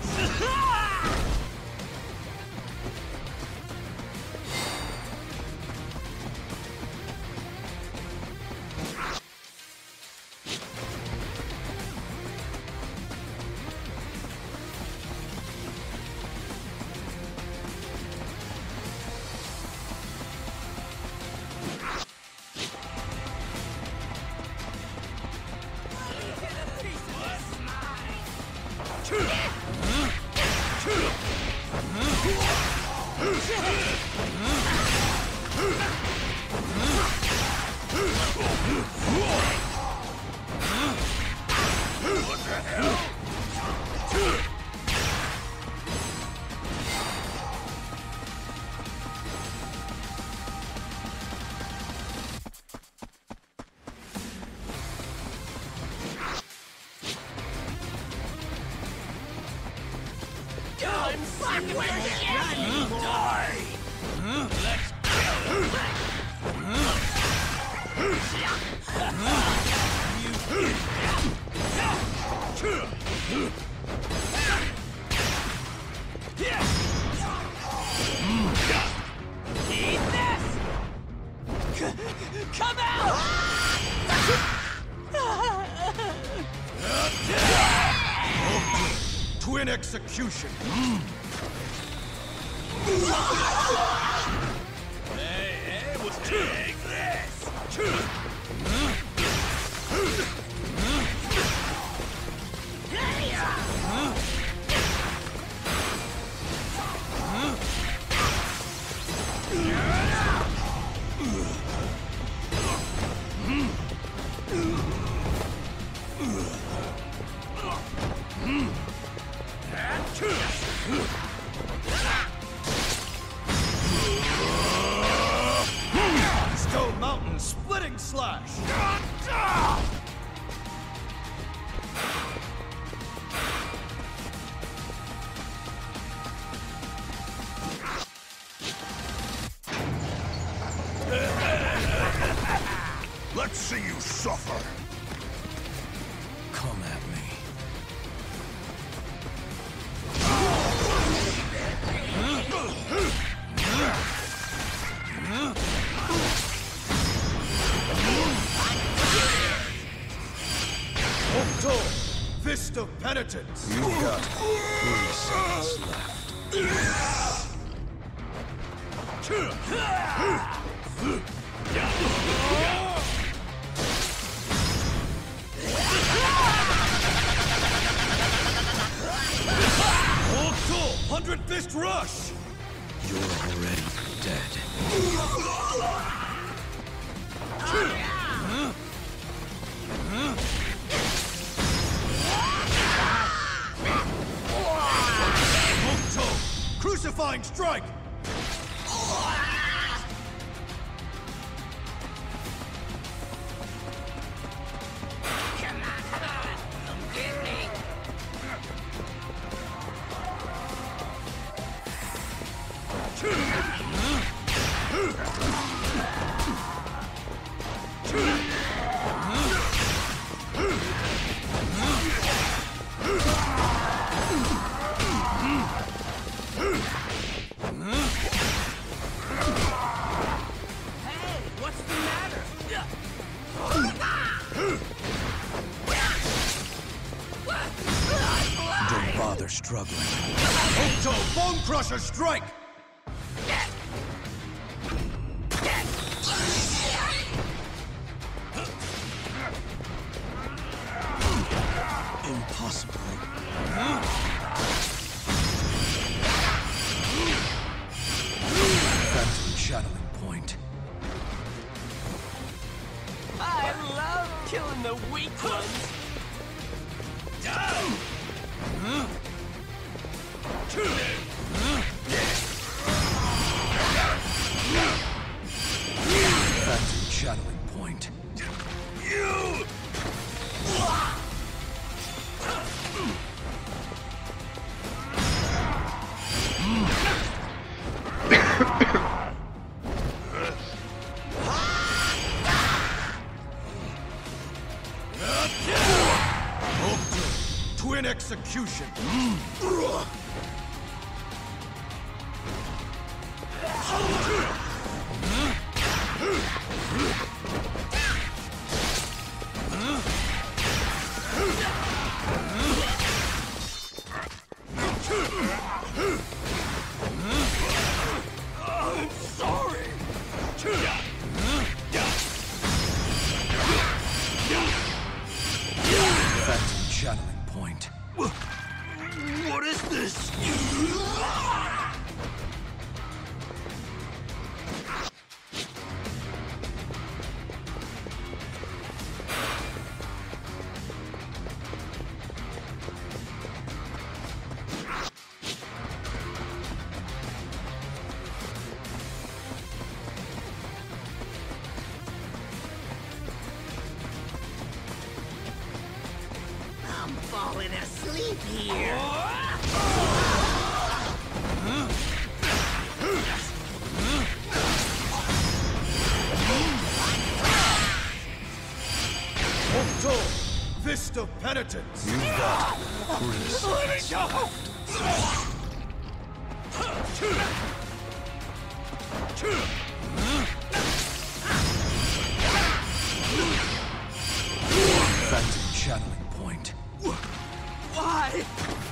Come out! Twin execution. Hey, hey, what's take this? Stone Mountain splitting slash. Let's see you suffer. Come at me. Octo, Fist of Penitence. You got three seconds left. Octo, Hundred Fist Rush. You're already dead. Octo, Crucifying Strike. Don't bother struggling. Octo, Bone Crusher Strike. Impossible. Phantom Shadowing point. I love killing the weak ones. Phantom channeling point. You! Twin execution. I'm sorry. Phantom channeling point. What is this? I'm falling asleep here. Octo! Fist of penitence. Let me go! Phantom channeling point. Why?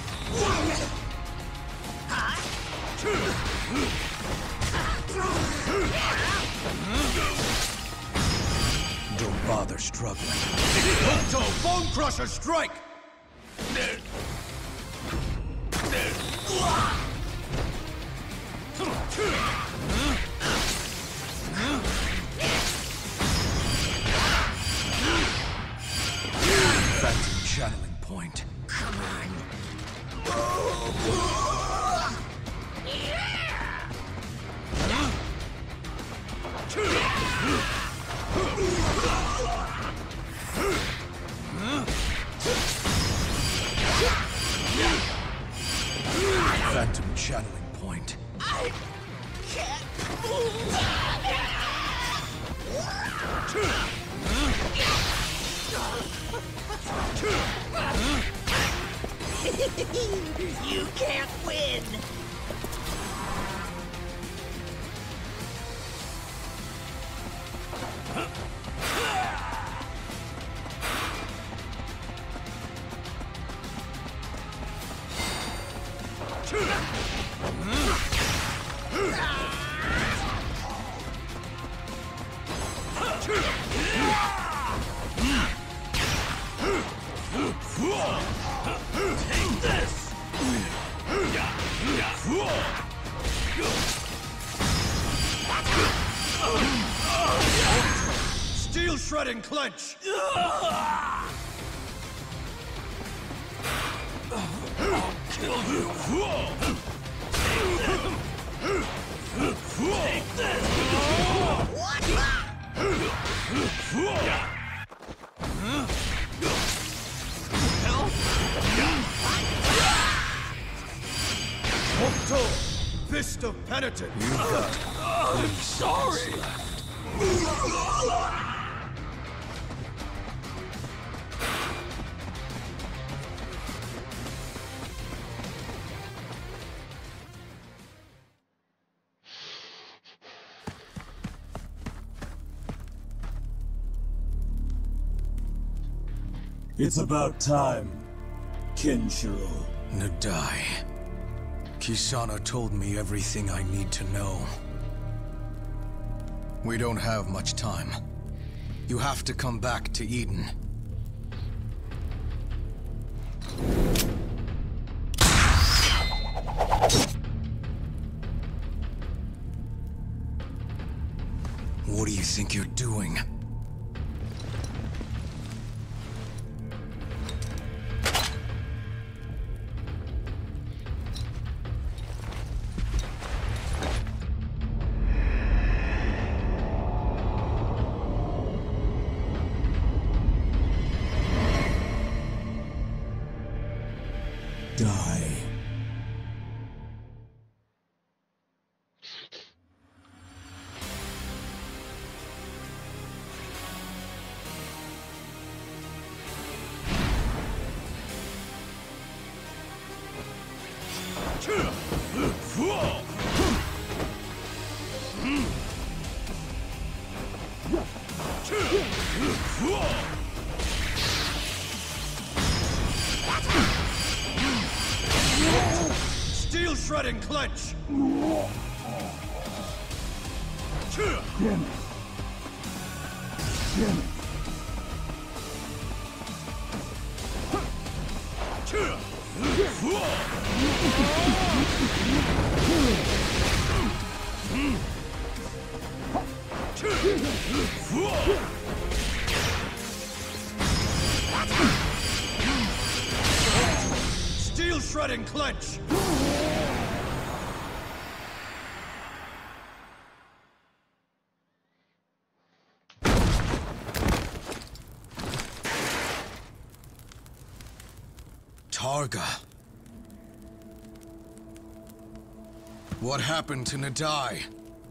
Don't bother struggling. Octo! Bone crusher strike! Phantom channeling point. Come on. Phantom channeling point. I can't move. You can't win. Take this! Steel shredding clench! I'll kill you! Take this! Octo! Fist of penitence! You got I'm sorry! It's about time, Kenshiro. Nadai. Kisana told me everything I need to know. We don't have much time. You have to come back to Eden. What do you think you're doing? Steel shredding clench! Damn it. Damn it. Steel shredding clench! Targa. What happened to Nadai?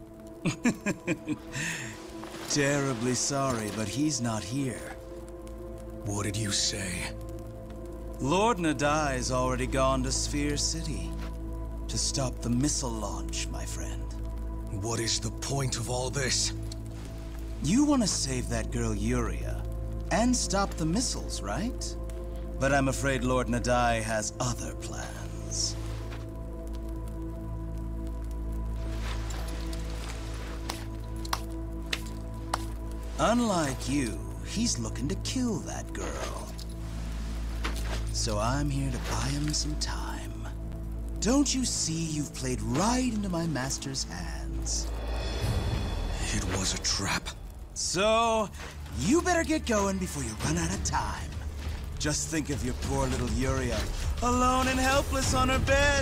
Terribly sorry, but he's not here. What did you say? Lord Nadai's already gone to Sphere City to stop the missile launch, my friend. What is the point of all this? You want to save that girl Yuria and stop the missiles, right? But I'm afraid Lord Nadai has other plans. Unlike you, he's looking to kill that girl. So I'm here to buy him some time. Don't you see you've played right into my master's hands? It was a trap. So, you better get going before you run out of time. Just think of your poor little Yuria, alone and helpless on her bed.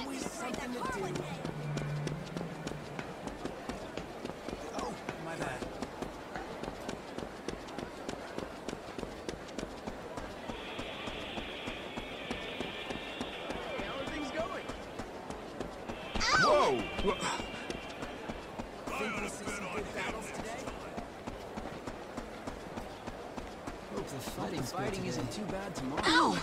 always something to do. Oh, my bad. Hey, how are things going? Whoa! Think we'll see some good battles today? Hope the fighting, fighting isn't too bad tomorrow. Ow!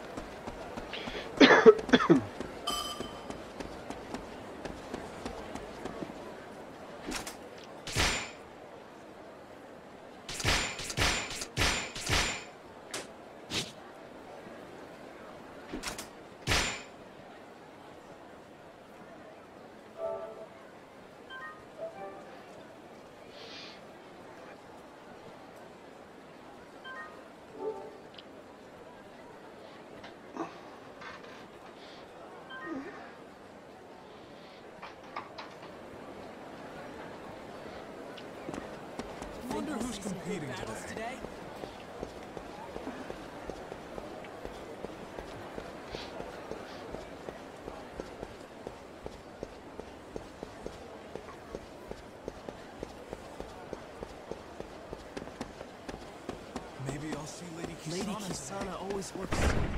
Wonder who's competing today. Maybe I'll see Lady Kisana. Lady Kisana always works so hard.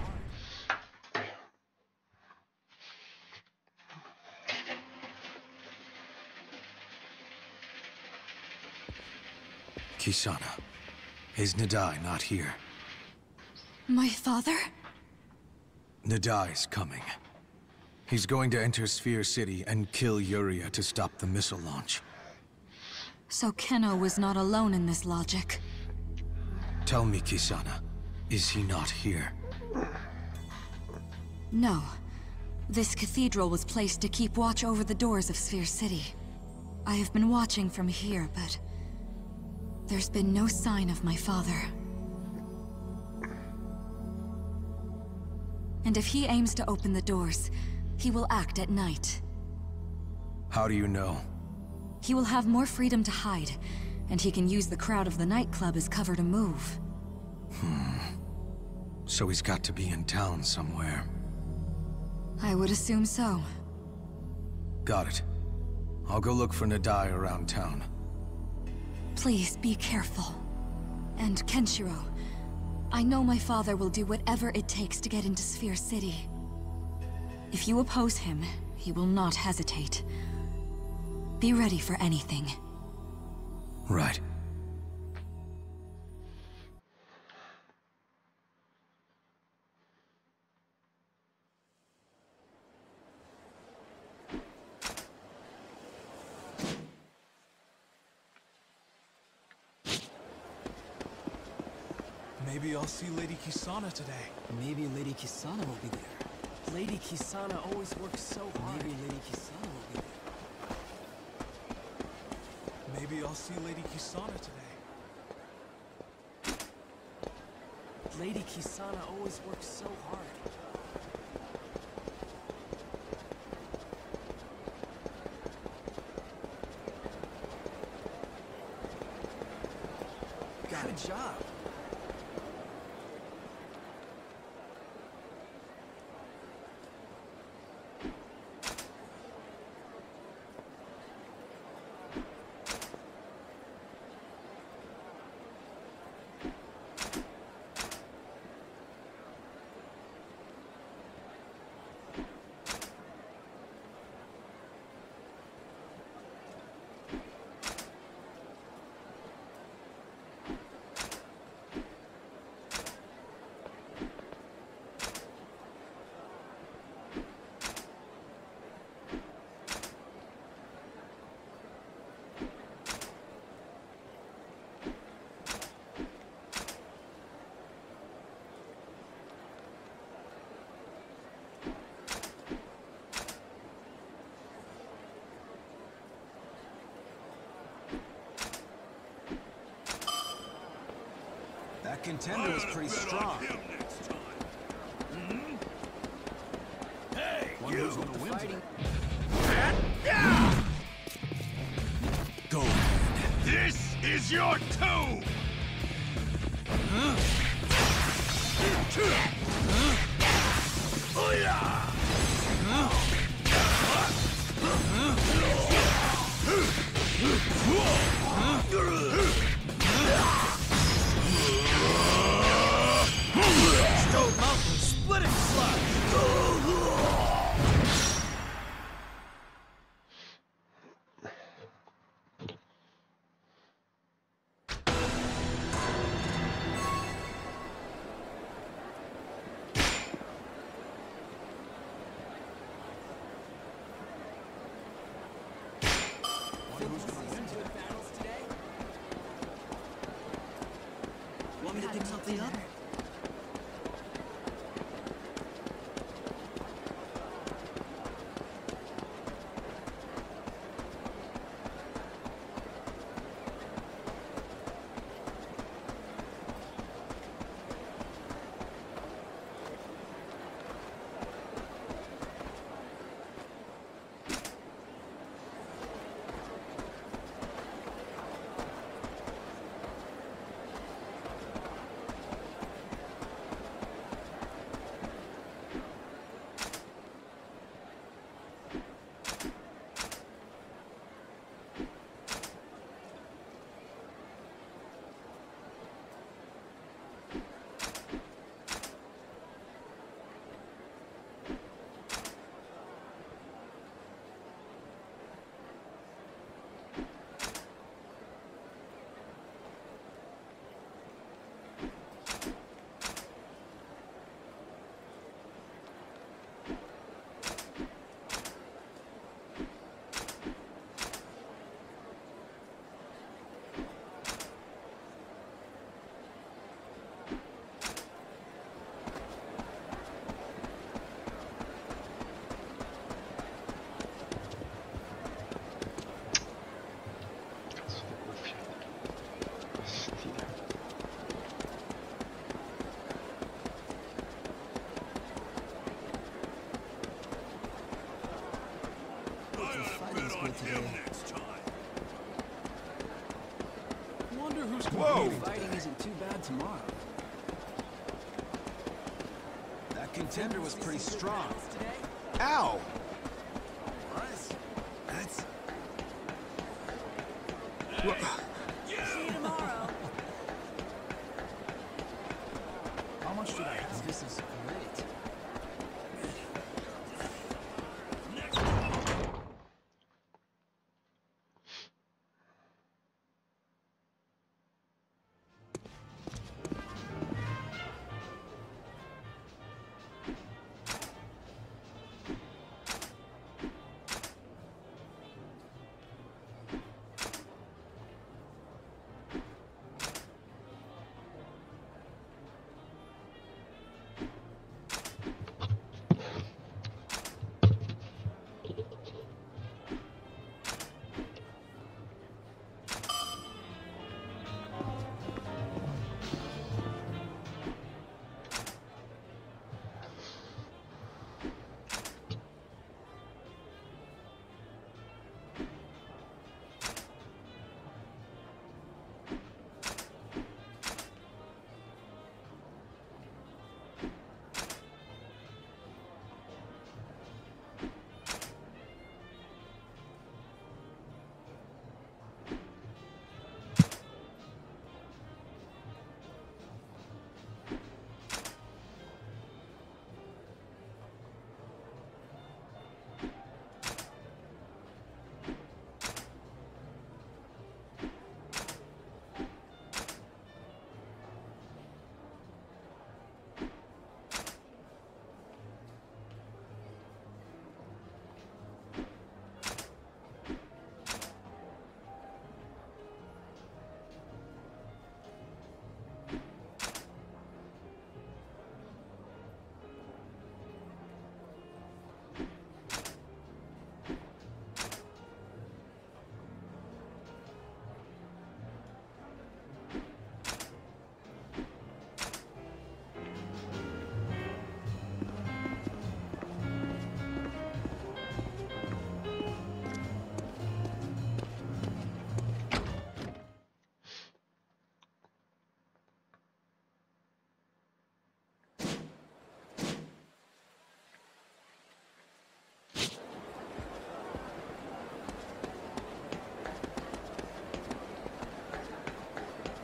Kisana. Is Nadai not here? My father? Nadai's coming. He's going to enter Sphere City and kill Yuria to stop the missile launch. So Keno was not alone in this logic. Tell me, Kisana, is he not here? No. This cathedral was placed to keep watch over the doors of Sphere City. I have been watching from here, but there's been no sign of my father. And if he aims to open the doors, he will act at night. How do you know? He will have more freedom to hide, and he can use the crowd of the nightclub as cover to move. Hmm. So he's got to be in town somewhere. I would assume so. Got it. I'll go look for Nadai around town. Please be careful. And Kenshiro, I know my father will do whatever it takes to get into Sphere City. If you oppose him, he will not hesitate. Be ready for anything. Right. Maybe I'll see Lady Kisana today. Maybe Lady Kisana will be there. Lady Kisana always works so hard. Maybe Lady Kisana will be there. Maybe I'll see Lady Kisana today. Lady Kisana always works so hard. Good job. That contender was pretty strong. Mm-hmm. Hey, Wonder you! who's gonna win today. Go ahead. This is your tomb! Huh? Huh? Oh, yeah! Huh? Stone Mountain splitting slash! Want me to pick something up? Wonder who's Whoa! Fighting isn't too bad tomorrow. That contender was pretty strong. Ow! That's... See you tomorrow. How much did I have? This is great.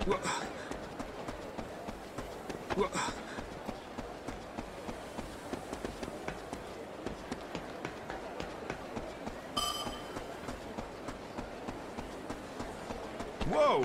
Whoa!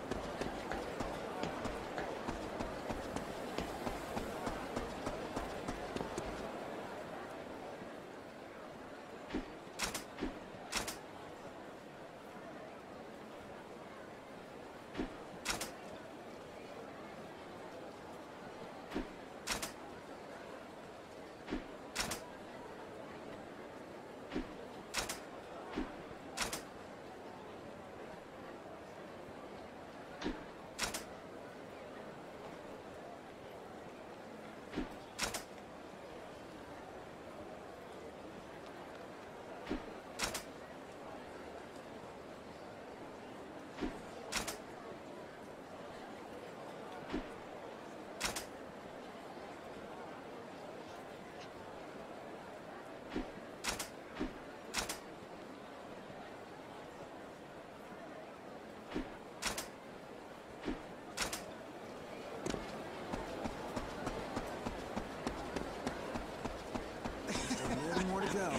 More to go.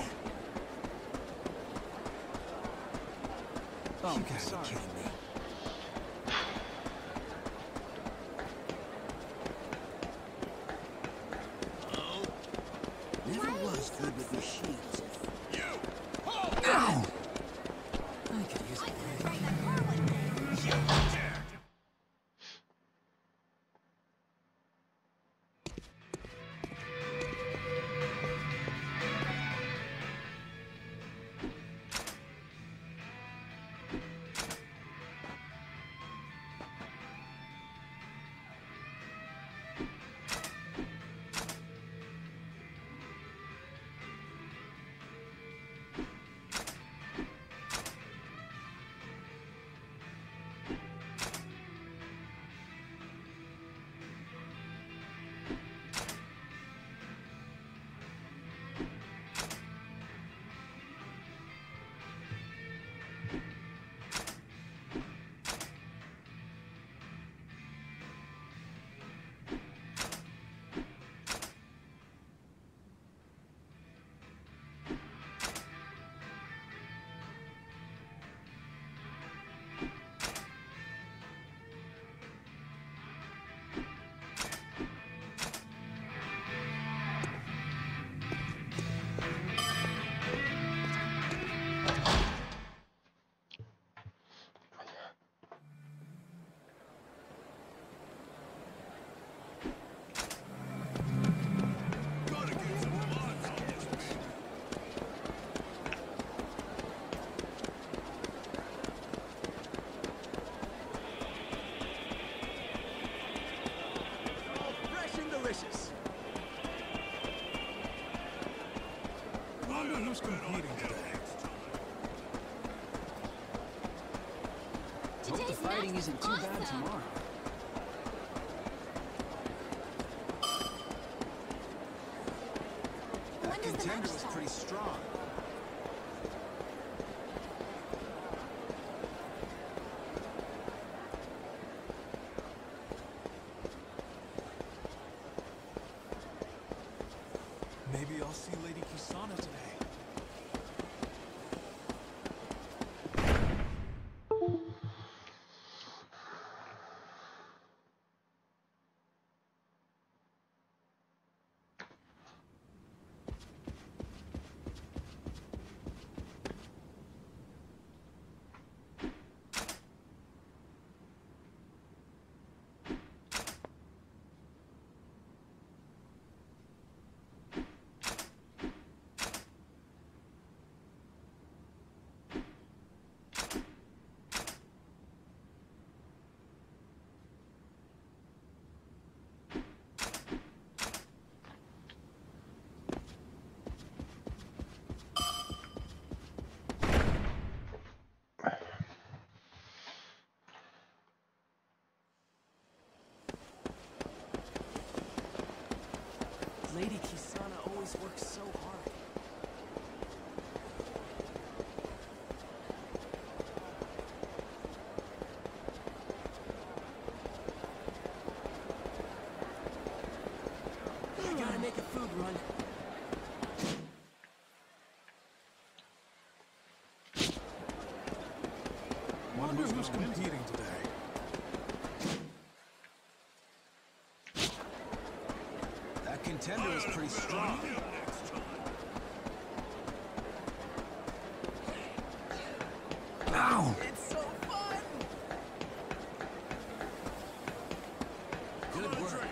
Oh, You gotta sorry. be kidding me. Never was good with machines. Ow! I could use a break. Wonder who's competing today. Hope the fighting isn't too bad tomorrow. That contender was pretty strong. Maybe I'll see Lady Kisana today. Lady Kisana always works so hard. food run. Wonder who's competing today. That contender is pretty strong. Ow! It's so fun! Good work.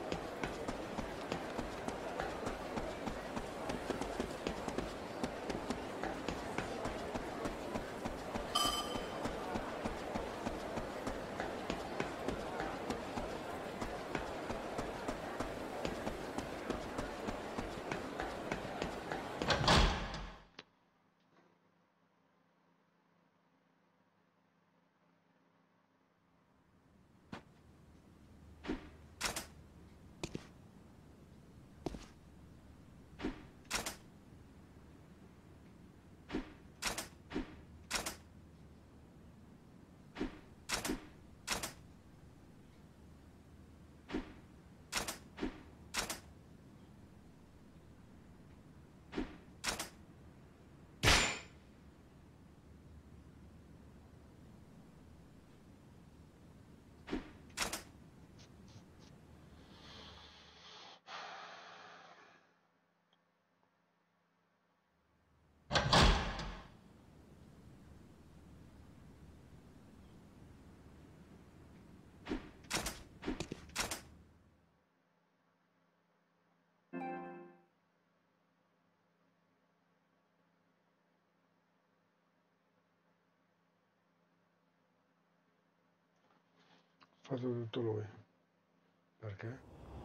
Fatto tutto lui. Perché?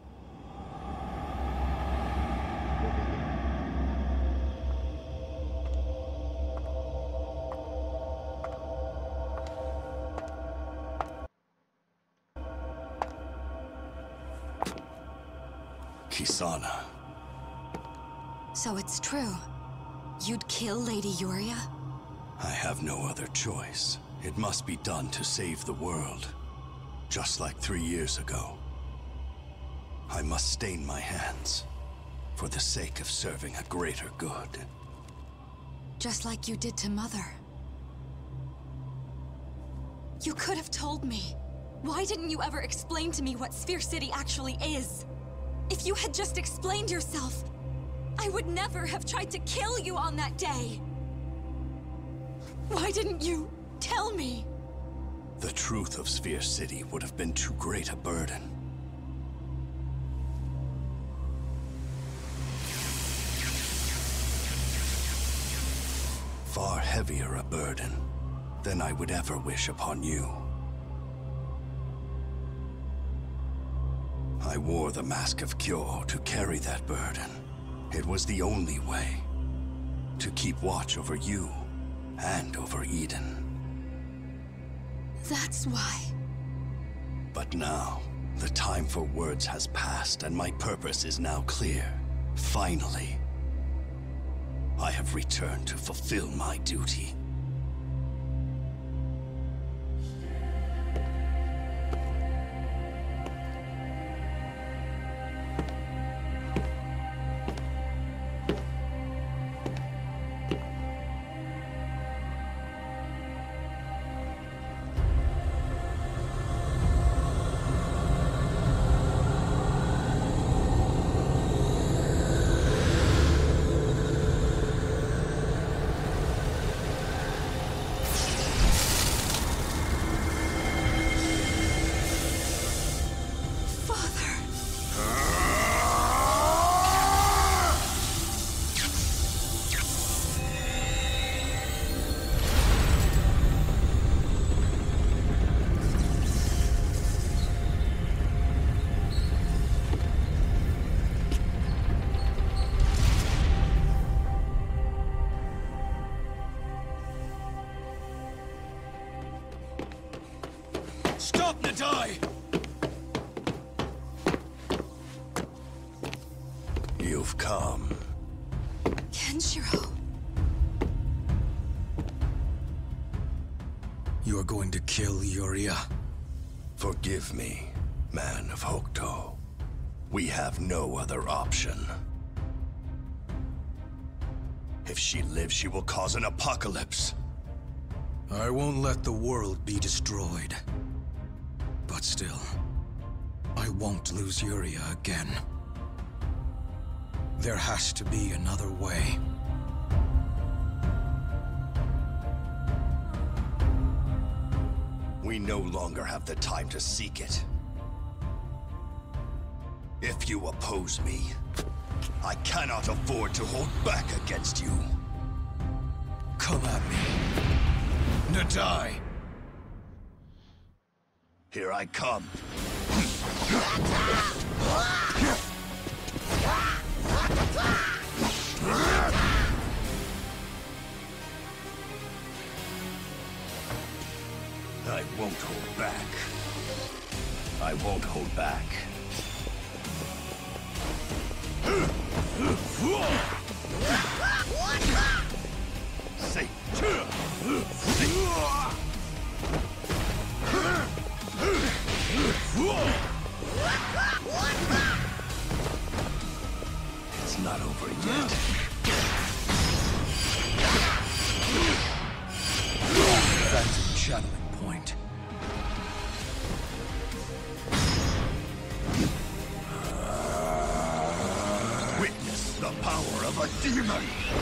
Kisana. So it's true. You'd kill Lady Yuria? I have no other choice. It must be done to save the world. Just like three years ago. I must stain my hands. For the sake of serving a greater good. Just like you did to Mother. You could have told me. Why didn't you ever explain to me what Sphere City actually is? If you had just explained yourself, I would never have tried to kill you on that day. Why didn't you tell me? The truth of Sphere City would have been too great a burden. Far heavier a burden than I would ever wish upon you. I wore the Mask of Kyo to carry that burden. It was the only way to keep watch over you and over Eden. That's why. But now, the time for words has passed and my purpose is now clear. Finally, I have returned to fulfill my duty. Stop, Nadai! You've come. Kenshiro. You are going to kill Yuria? Forgive me, man of Hokuto. We have no other option. If she lives, she will cause an apocalypse. I won't let the world be destroyed. But still, I won't lose Yuria again. There has to be another way. We no longer have the time to seek it. If you oppose me, I cannot afford to hold back against you. Come at me. Nadai! Here I come. I won't hold back. I won't hold back. Say. It's not over yet. That's a channeling point. Witness the power of a demon!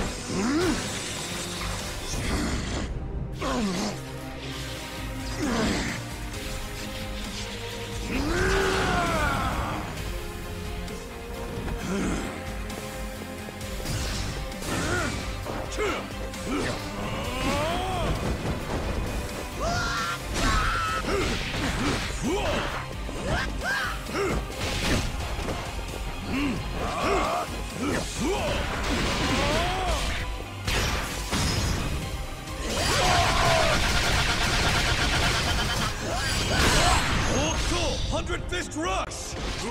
Hundred Fist Rush!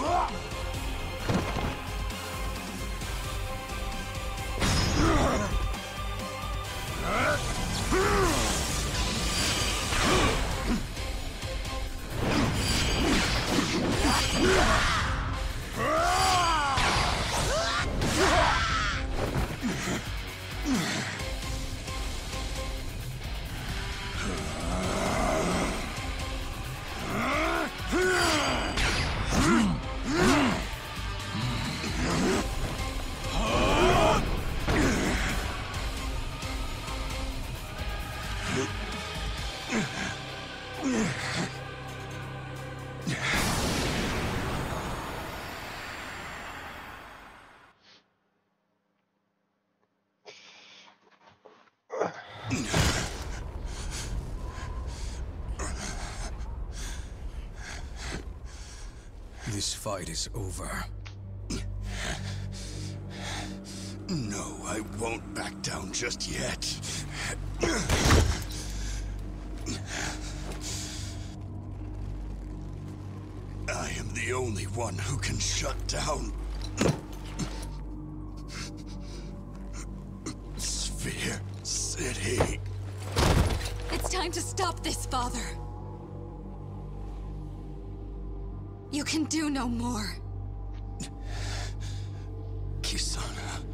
This fight is over. No, I won't back down just yet. I am the only one who can shut down Sphere City. It's time to stop this, Father. You can do no more. Kisana.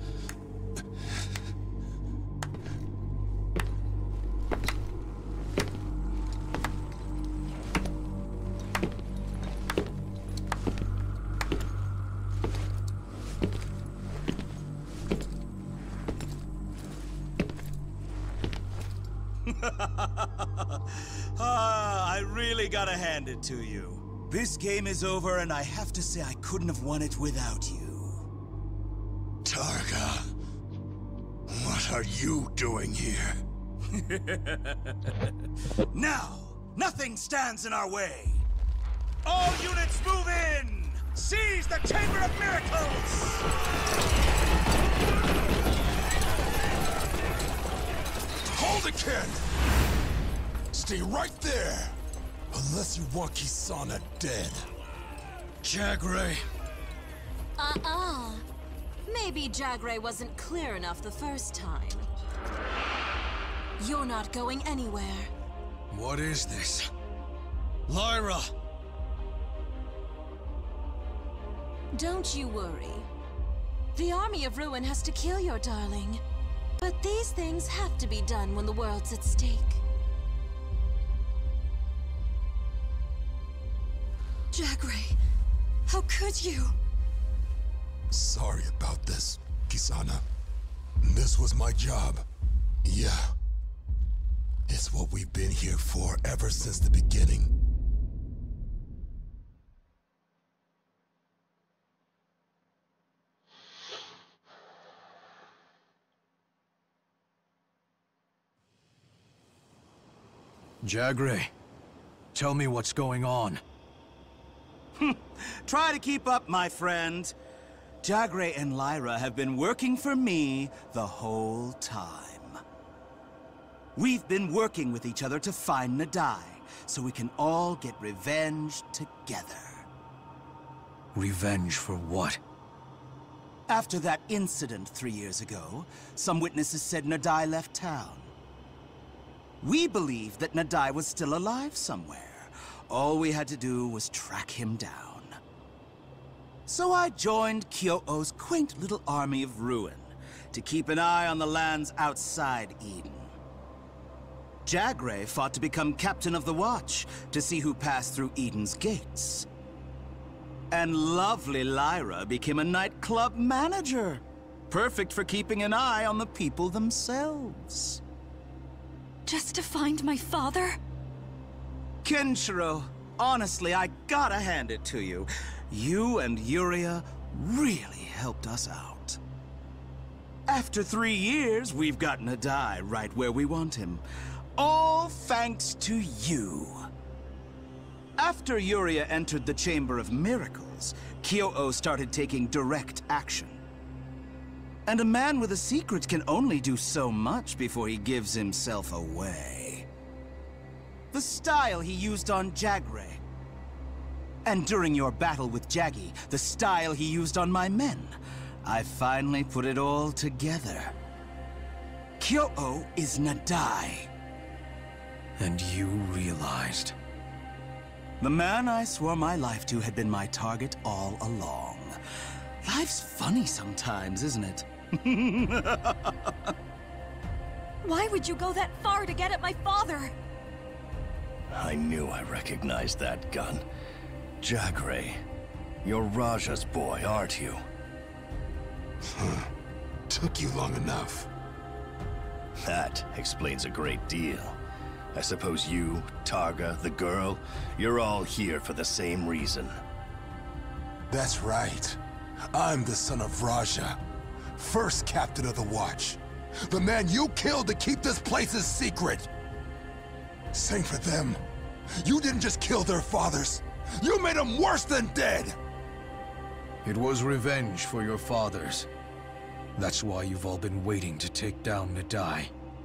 Ah, I really gotta hand it to you. This game is over, and I have to say I couldn't have won it without you. Targa, what are you doing here? Now, nothing stands in our way. All units move in! Seize the Chamber of Miracles! Hold it, kid! Stay right there! Unless you want Kisana dead. Jagray. Uh-uh. Maybe Jagray wasn't clear enough the first time. You're not going anywhere. What is this? Lyra! Don't you worry. The Army of Ruin has to kill your darling. But these things have to be done when the world's at stake. Jagray, how could you? Sorry about this, Kisana. This was my job. Yeah. It's what we've been here for ever since the beginning. Jagray, tell me what's going on. Try to keep up, my friend. Jagray and Lyra have been working for me the whole time. We've been working with each other to find Nadai, so we can all get revenge together. Revenge for what? After that incident three years ago, some witnesses said Nadai left town. We believed that Nadai was still alive somewhere. All we had to do was track him down. So I joined Kyo-Oh's quaint little army of ruin to keep an eye on the lands outside Eden. Jagray fought to become captain of the Watch to see who passed through Eden's gates. And lovely Lyra became a nightclub manager, perfect for keeping an eye on the people themselves. Just to find my father? Kenshiro, honestly, I gotta hand it to you. You and Yuria really helped us out. After three years, we've got Nadai right where we want him. All thanks to you. After Yuria entered the Chamber of Miracles, Kyo-Oh started taking direct action. And a man with a secret can only do so much before he gives himself away. The style he used on Jagray. And during your battle with Jaggy, the style he used on my men. I finally put it all together. Kyo-Oh is Nadai. And you realized? The man I swore my life to had been my target all along. Life's funny sometimes, isn't it? Why would you go that far to get at my father? I knew I recognized that gun. Jagray, you're Raja's boy, aren't you? Huh. Took you long enough. That explains a great deal. I suppose you, Targa, the girl, you're all here for the same reason. That's right. I'm the son of Raja, first captain of the Watch. The man you killed to keep this place's secret. Same for them. You didn't just kill their fathers. You made them worse than dead! It was revenge for your fathers. That's why you've all been waiting to take down Nadai.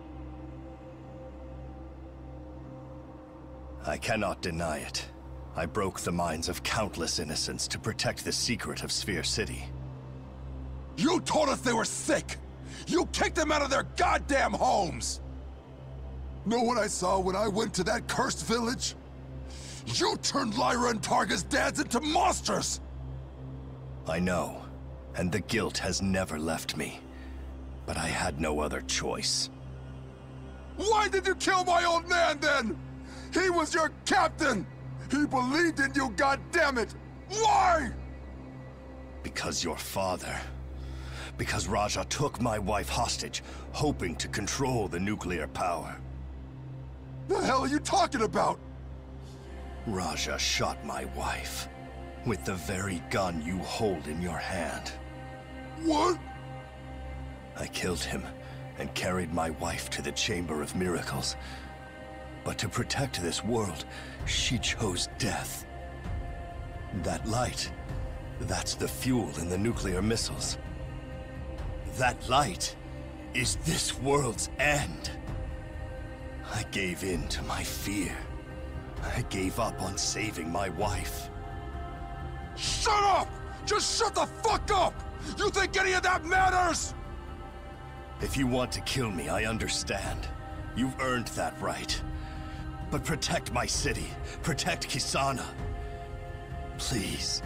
I cannot deny it. I broke the minds of countless innocents to protect the secret of Sphere City. You told us they were sick! You kicked them out of their goddamn homes! Know what I saw when I went to that cursed village? You turned Lyra and Targa's dads into monsters! I know, and the guilt has never left me. But I had no other choice. Why did you kill my old man, then? He was your captain! He believed in you, goddammit! Why? Because your father... Because Raja took my wife hostage, hoping to control the nuclear power. The hell are you talking about? Raja shot my wife. With the very gun you hold in your hand. What? I killed him, and carried my wife to the Chamber of Miracles. But to protect this world, she chose death. That light, that's the fuel in the nuclear missiles. That light is this world's end. I gave in to my fear. I gave up on saving my wife. Shut up! Just shut the fuck up! You think any of that matters? If you want to kill me, I understand. You've earned that right. But protect my city. Protect Kisana. Please.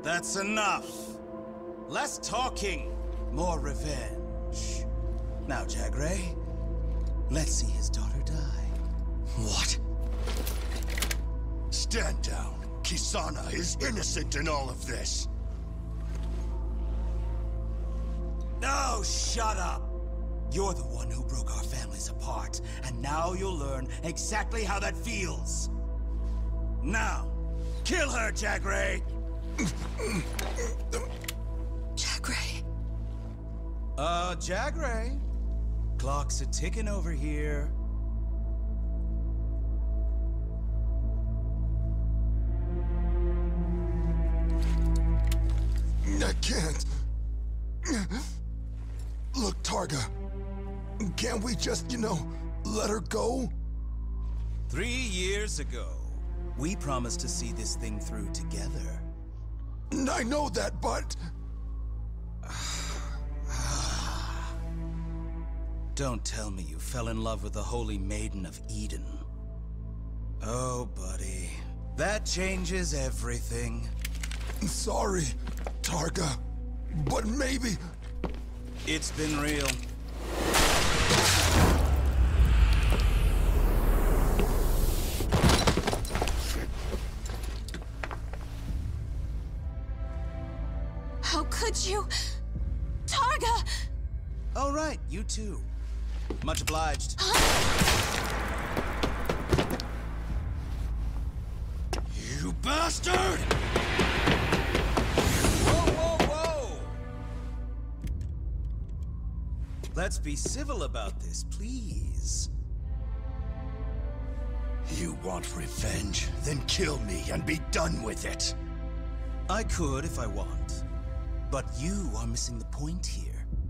That's enough. Less talking, more revenge. Now, Jagray, let's see his daughter die. What? Stand down. Kisana is innocent in all of this. No, shut up! You're the one who broke our families apart, and now you'll learn exactly how that feels. Now, kill her, Jagray! Jagray. Uh, Jagray. Clock's a-ticking over here. I can't. Look, Targa. Can't we just, you know, let her go? Three years ago, we promised to see this thing through together. I know that, but... Don't tell me you fell in love with the Holy Maiden of Eden. Oh, buddy. That changes everything. Sorry, Targa, but maybe... It's been real. How could you? Targa! All right, you too. Much obliged. You bastard! Whoa, whoa, whoa! Let's be civil about this, please. You want revenge? Then kill me and be done with it. I could if I want, but you are missing the point here.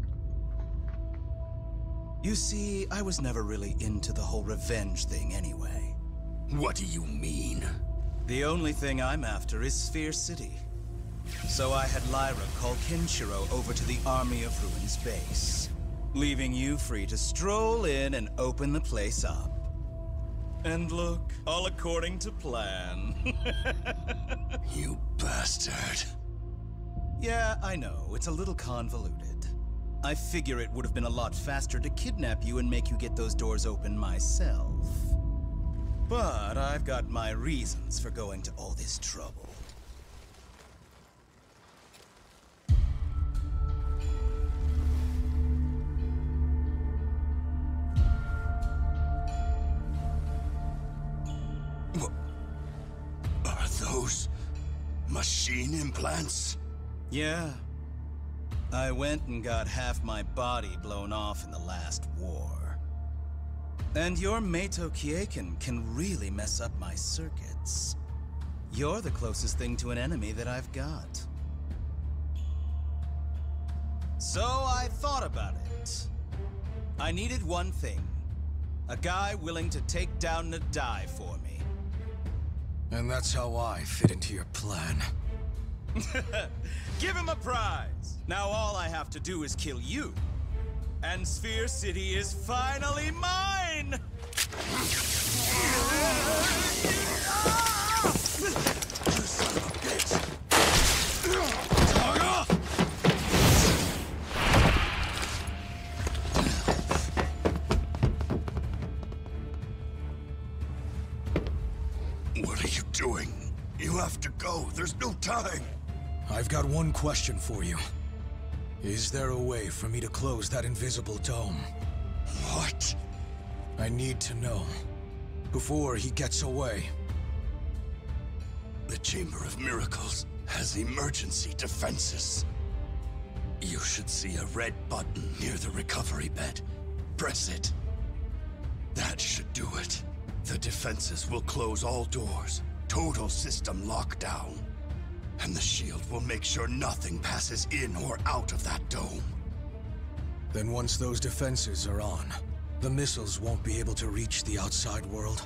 You see, I was never really into the whole revenge thing anyway. What do you mean? The only thing I'm after is Sphere City. So I had Lyra call Kenshiro over to the Army of Ruins base, leaving you free to stroll in and open the place up. And look, all according to plan. You bastard. Yeah, I know, it's a little convoluted. I figure it would have been a lot faster to kidnap you and make you get those doors open myself. But I've got my reasons for going to all this trouble. What? Are those machine implants? Yeah. I went and got half my body blown off in the last war. And your Meito Kiekan can really mess up my circuits. You're the closest thing to an enemy that I've got. So I thought about it. I needed one thing. A guy willing to take down Nadai for me. And that's how I fit into your plan. Give him a prize! Now all I have to do is kill you. And Sphere City is finally mine! You son of a bitch! Targa! What are you doing? You have to go. There's no time. I've got one question for you. Is there a way for me to close that invisible dome? What? I need to know. Before he gets away. The Chamber of Miracles has emergency defenses. You should see a red button near the recovery bed. Press it. That should do it. The defenses will close all doors. Total system lockdown. And the shield will make sure nothing passes in or out of that dome. Then once those defenses are on, the missiles won't be able to reach the outside world?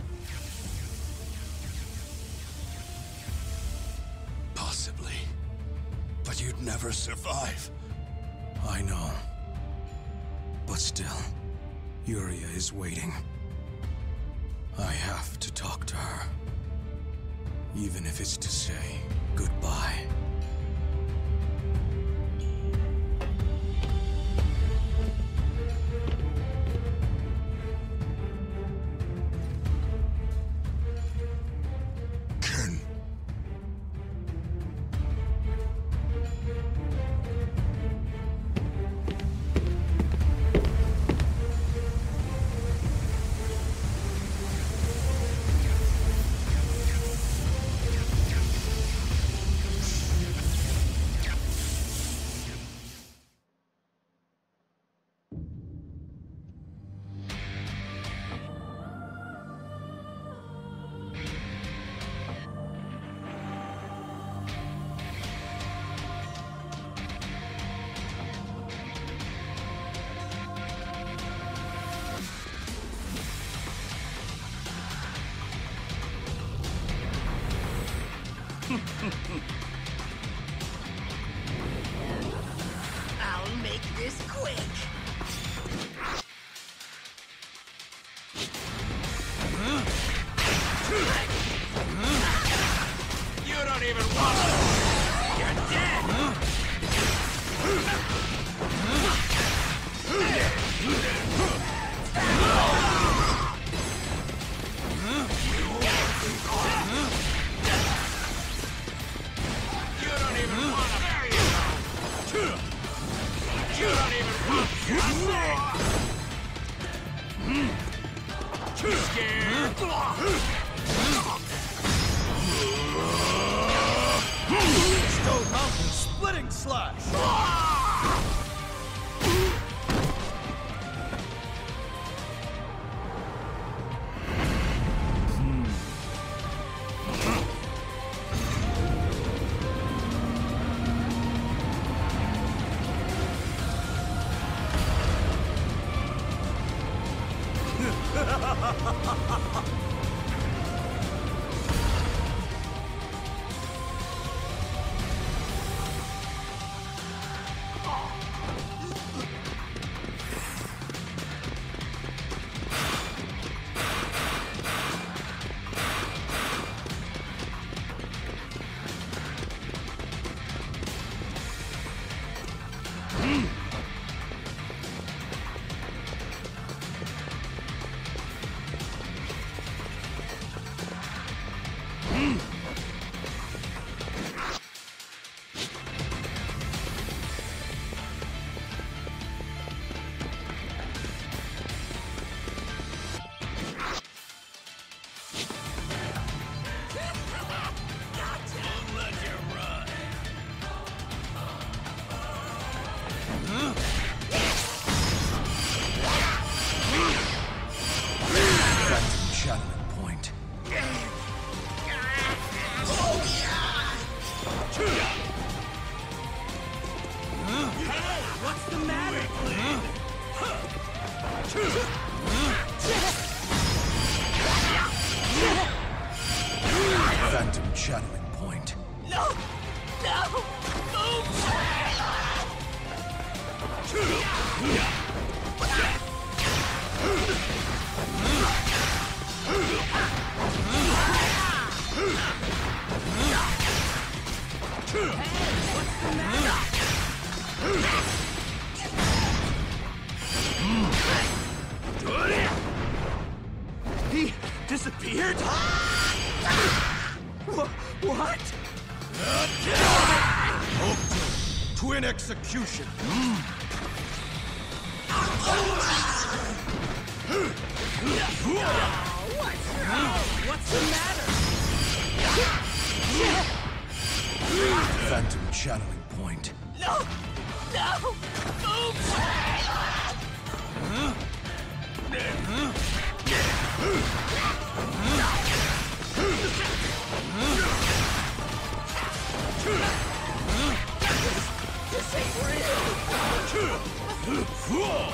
Possibly. But you'd never survive. I know. But still, Yuria is waiting. I have to talk to her. Even if it's to say goodbye. I'll make this quick. You don't even want to. You're dead. You don't even want to. There you go. You don't even want to. Too scared. Stone Mountain Splitting Slash! Phantom channeling point. No! No! He disappeared? Wha- what? Hope twin execution. What's the matter? Phantom channeling point. No! No! Oops! This ain't real!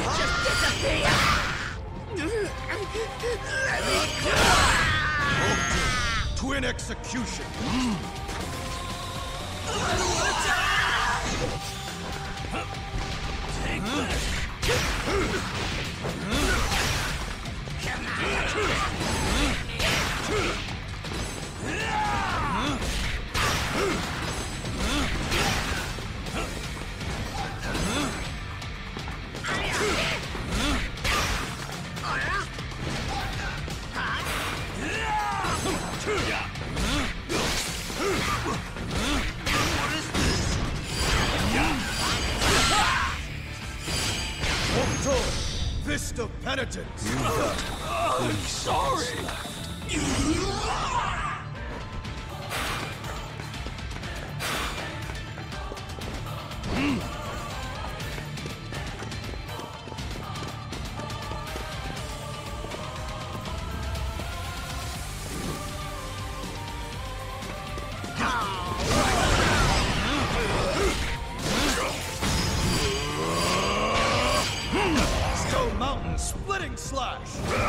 can't just disappear! Let me go! Twin execution! Take this! Fist of penitence! You got I'm sorry! Stone Mountain splitting slash!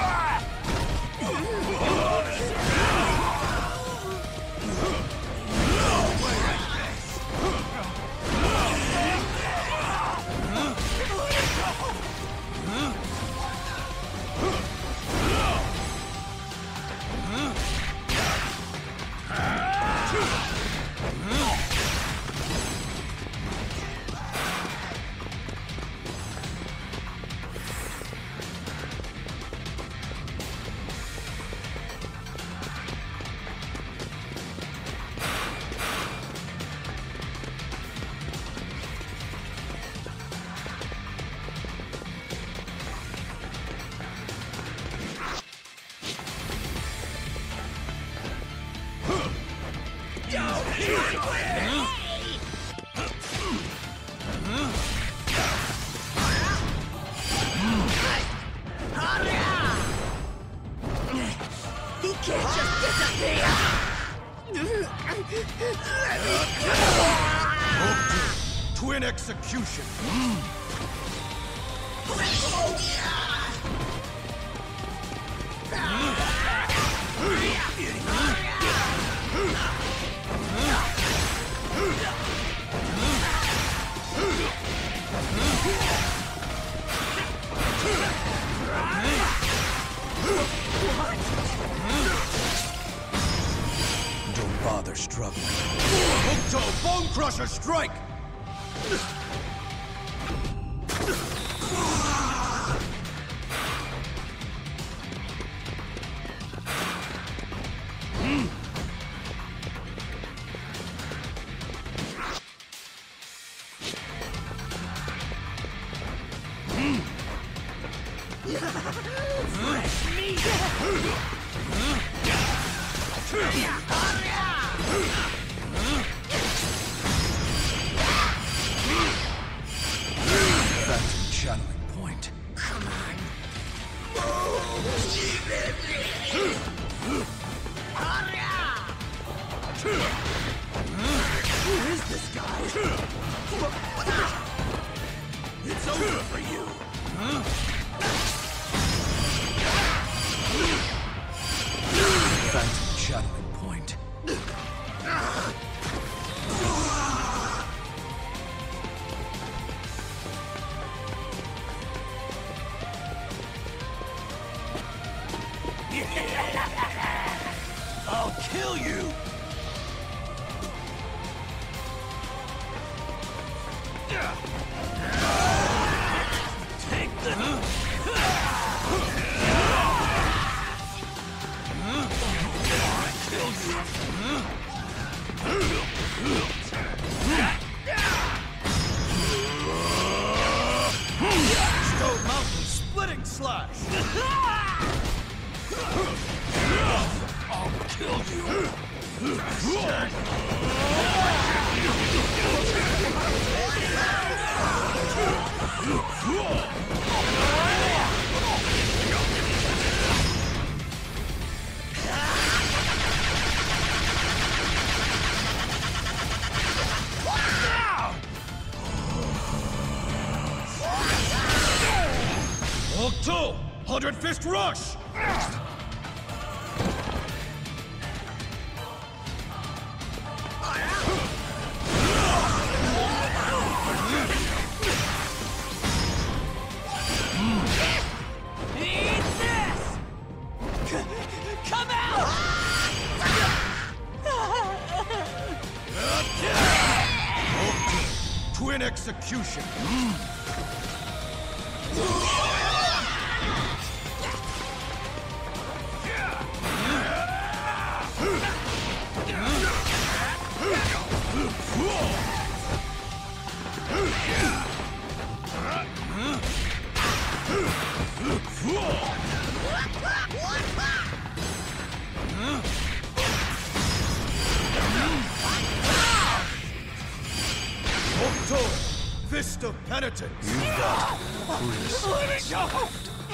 He can't just disappear! Let me go! Twin execution! Don't bother struggling. Hokuto Bone Crusher strike! Fresh meat! Phantom channeling point. Come on! Who is this guy? It's over for you! Phantom channeling point. I'll kill you! Take this! Stone Mountain splitting slash! I'll kill you! Octo! Hundred Fist Rush! Eat this! Come out! Twin Execution! Octo! Fist of Penitence! You got Chris. Let me go!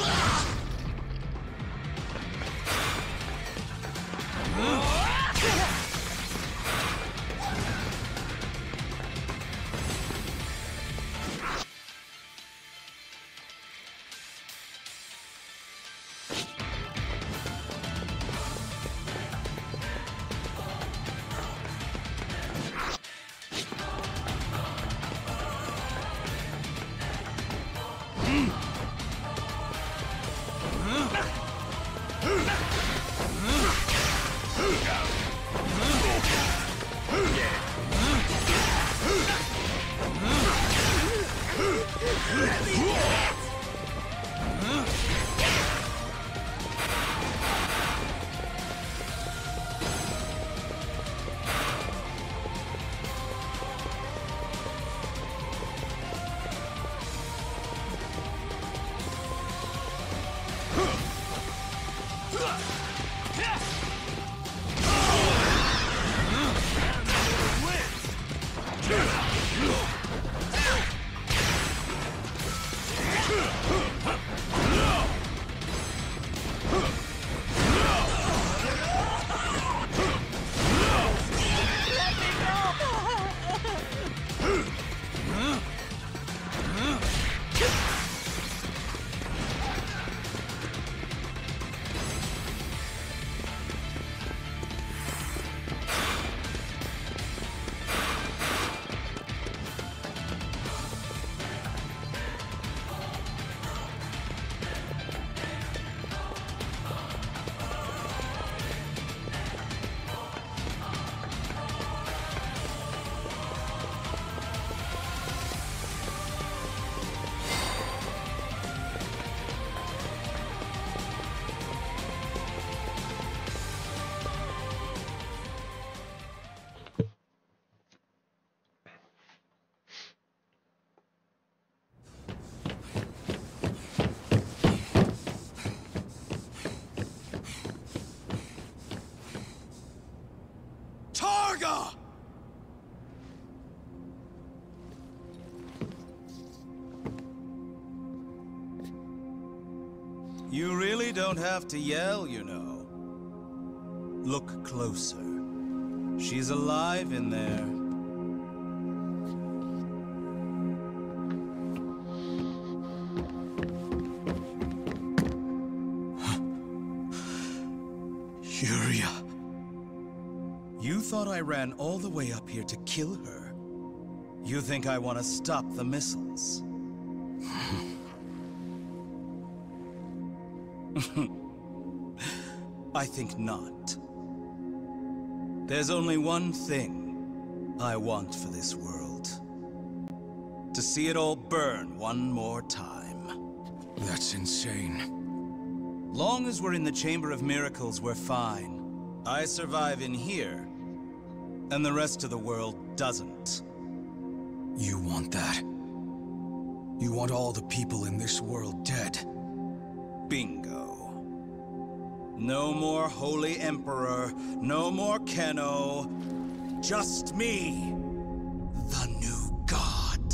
Targa! You really don't have to yell, you know. Look closer. She's alive in there. Yuria. You thought I ran all the way up here to kill her? You think I want to stop the missiles? I think not. There's only one thing I want for this world. To see it all burn one more time. That's insane. Long as we're in the Chamber of Miracles, we're fine. I survive in here, and the rest of the world doesn't. You want that? You want all the people in this world dead? Bingo. No more Holy Emperor, no more Kenno. Just me, the new god.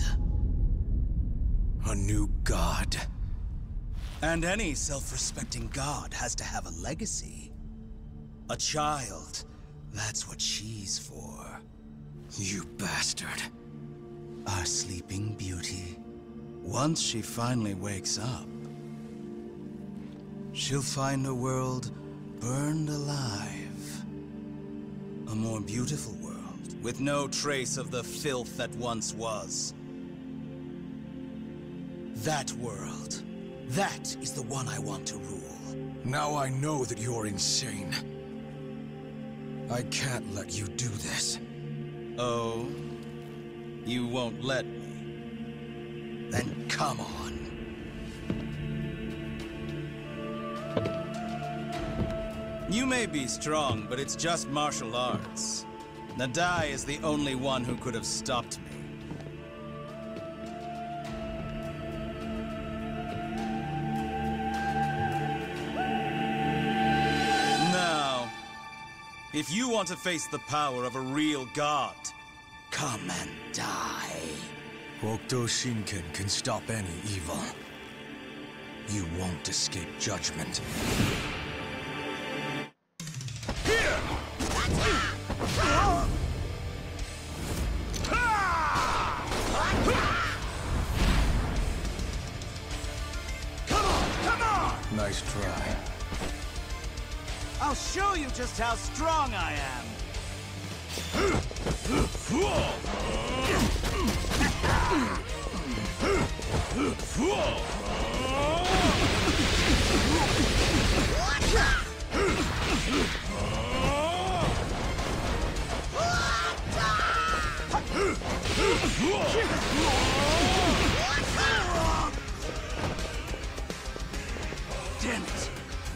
A new god. And any self-respecting god has to have a legacy. A child. That's what she's for. You bastard. Our sleeping beauty. Once she finally wakes up, she'll find a world burned alive. A more beautiful world, with no trace of the filth that once was. That world, that is the one I want to rule. Now I know that you're insane. I can't let you do this. Oh? You won't let me? Then come on. You may be strong, but it's just martial arts. Nadai is the only one who could have stopped me. Now, if you want to face the power of a real god, come and die. Hokuto Shinken can stop any evil. You won't escape judgment. Nice try. I'll show you just how strong I am. Damn it.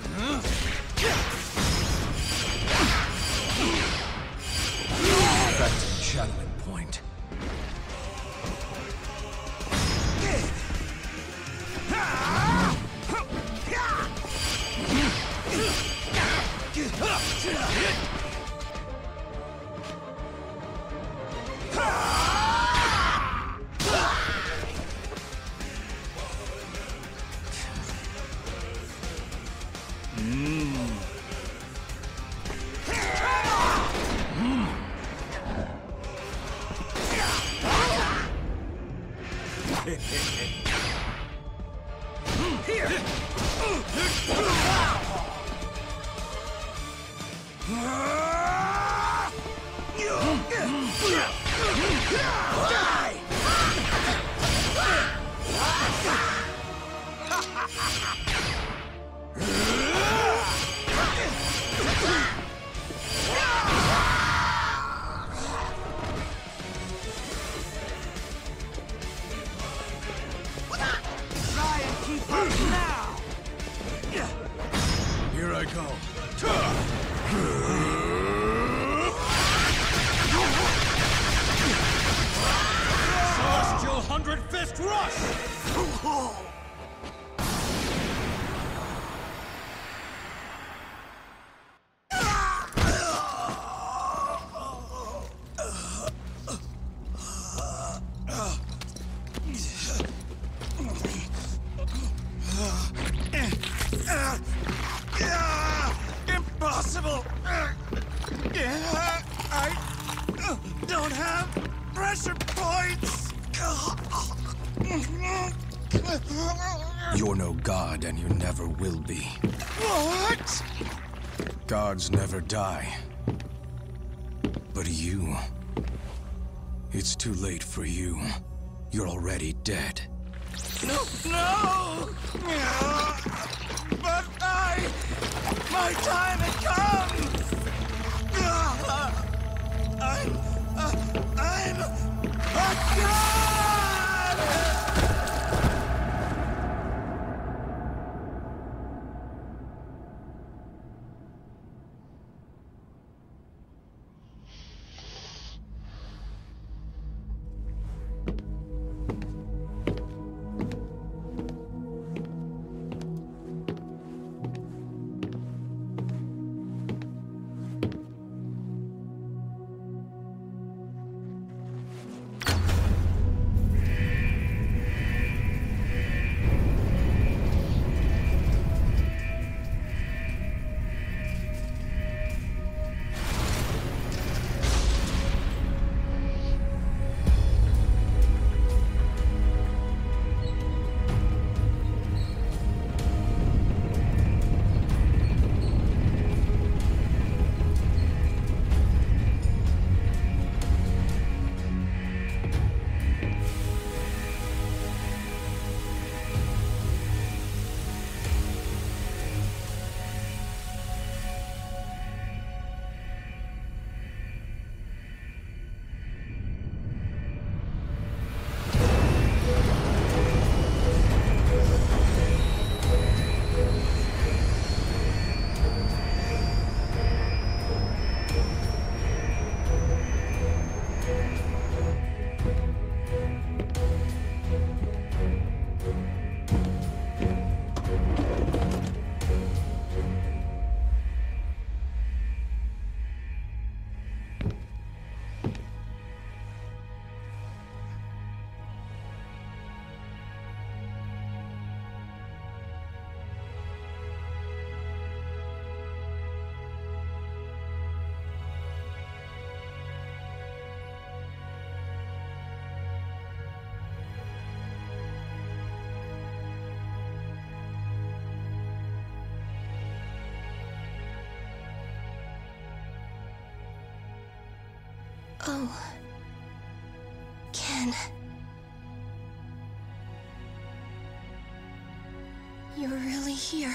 Back to the channeling point. Here I go. Celestial Hundred Fist Rush! Impossible! I don't have pressure points! You're no god, and you never will be. What? Gods never die. But you... It's too late for you. You're already dead. No! No! But I... My time had come! I'm... Uh, I'm... a god! Oh. Ken. You're really here.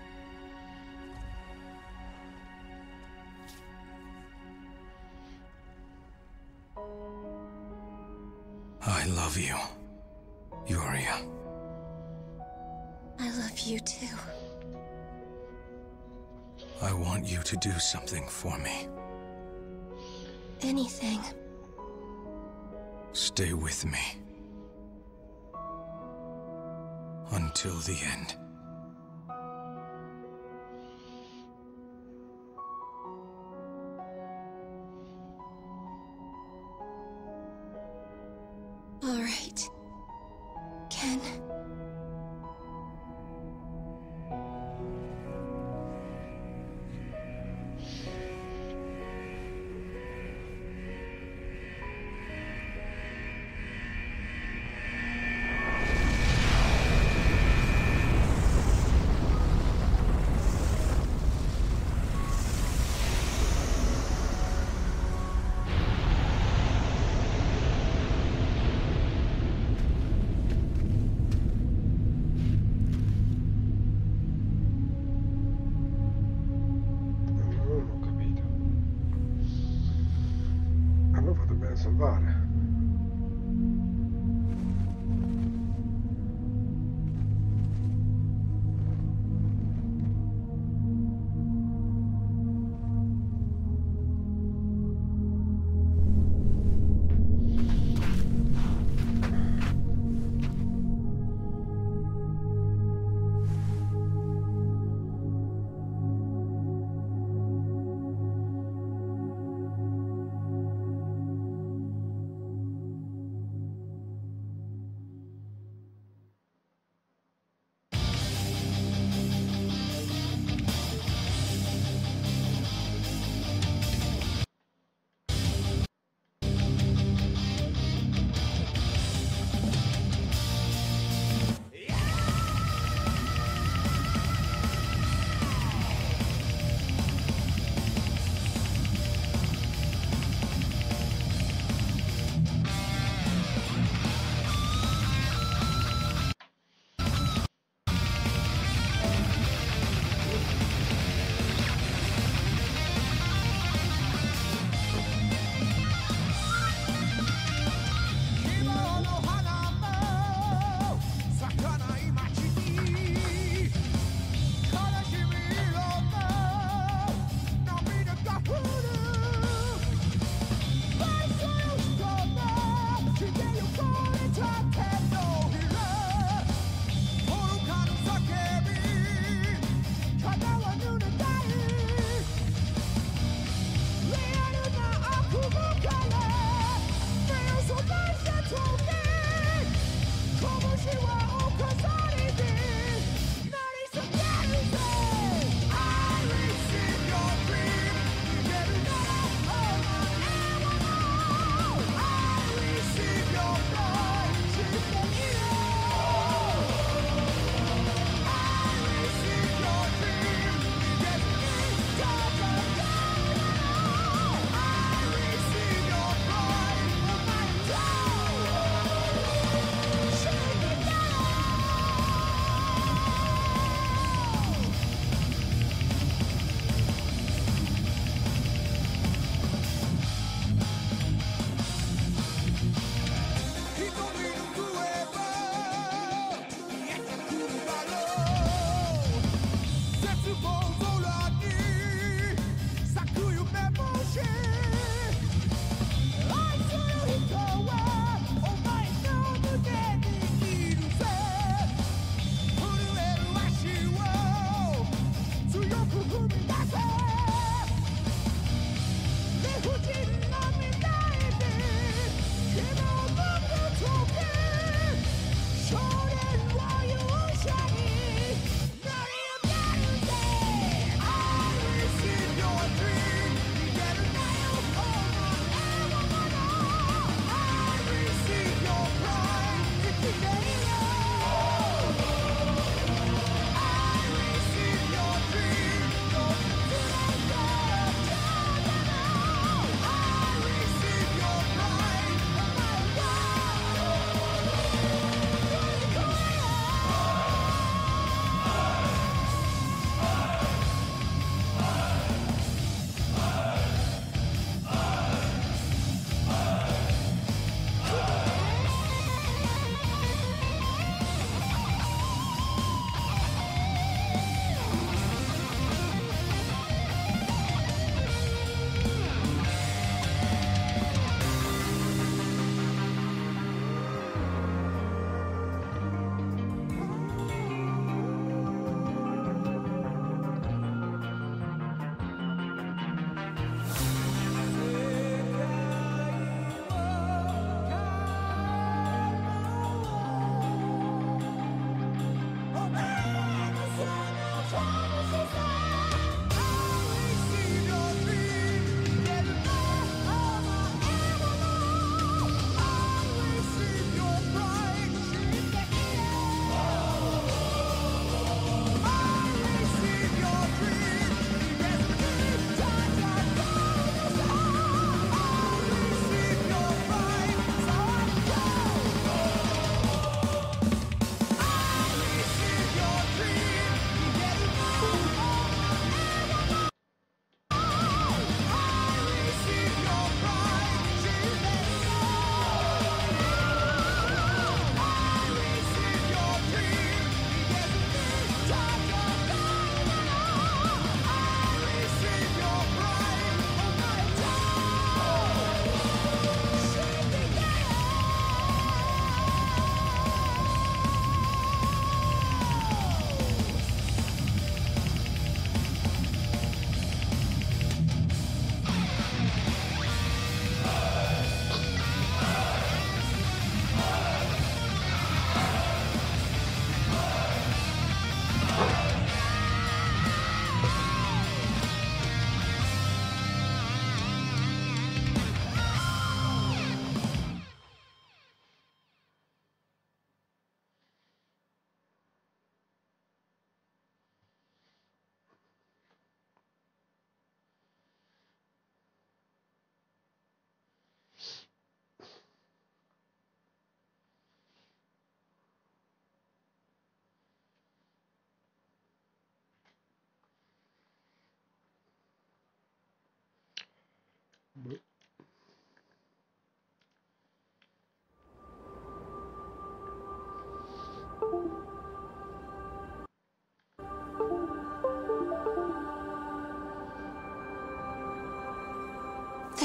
I love you, Yuria. I love you too. I want you to do something for me. Anything. Stay with me. Until the end. All right. Ken.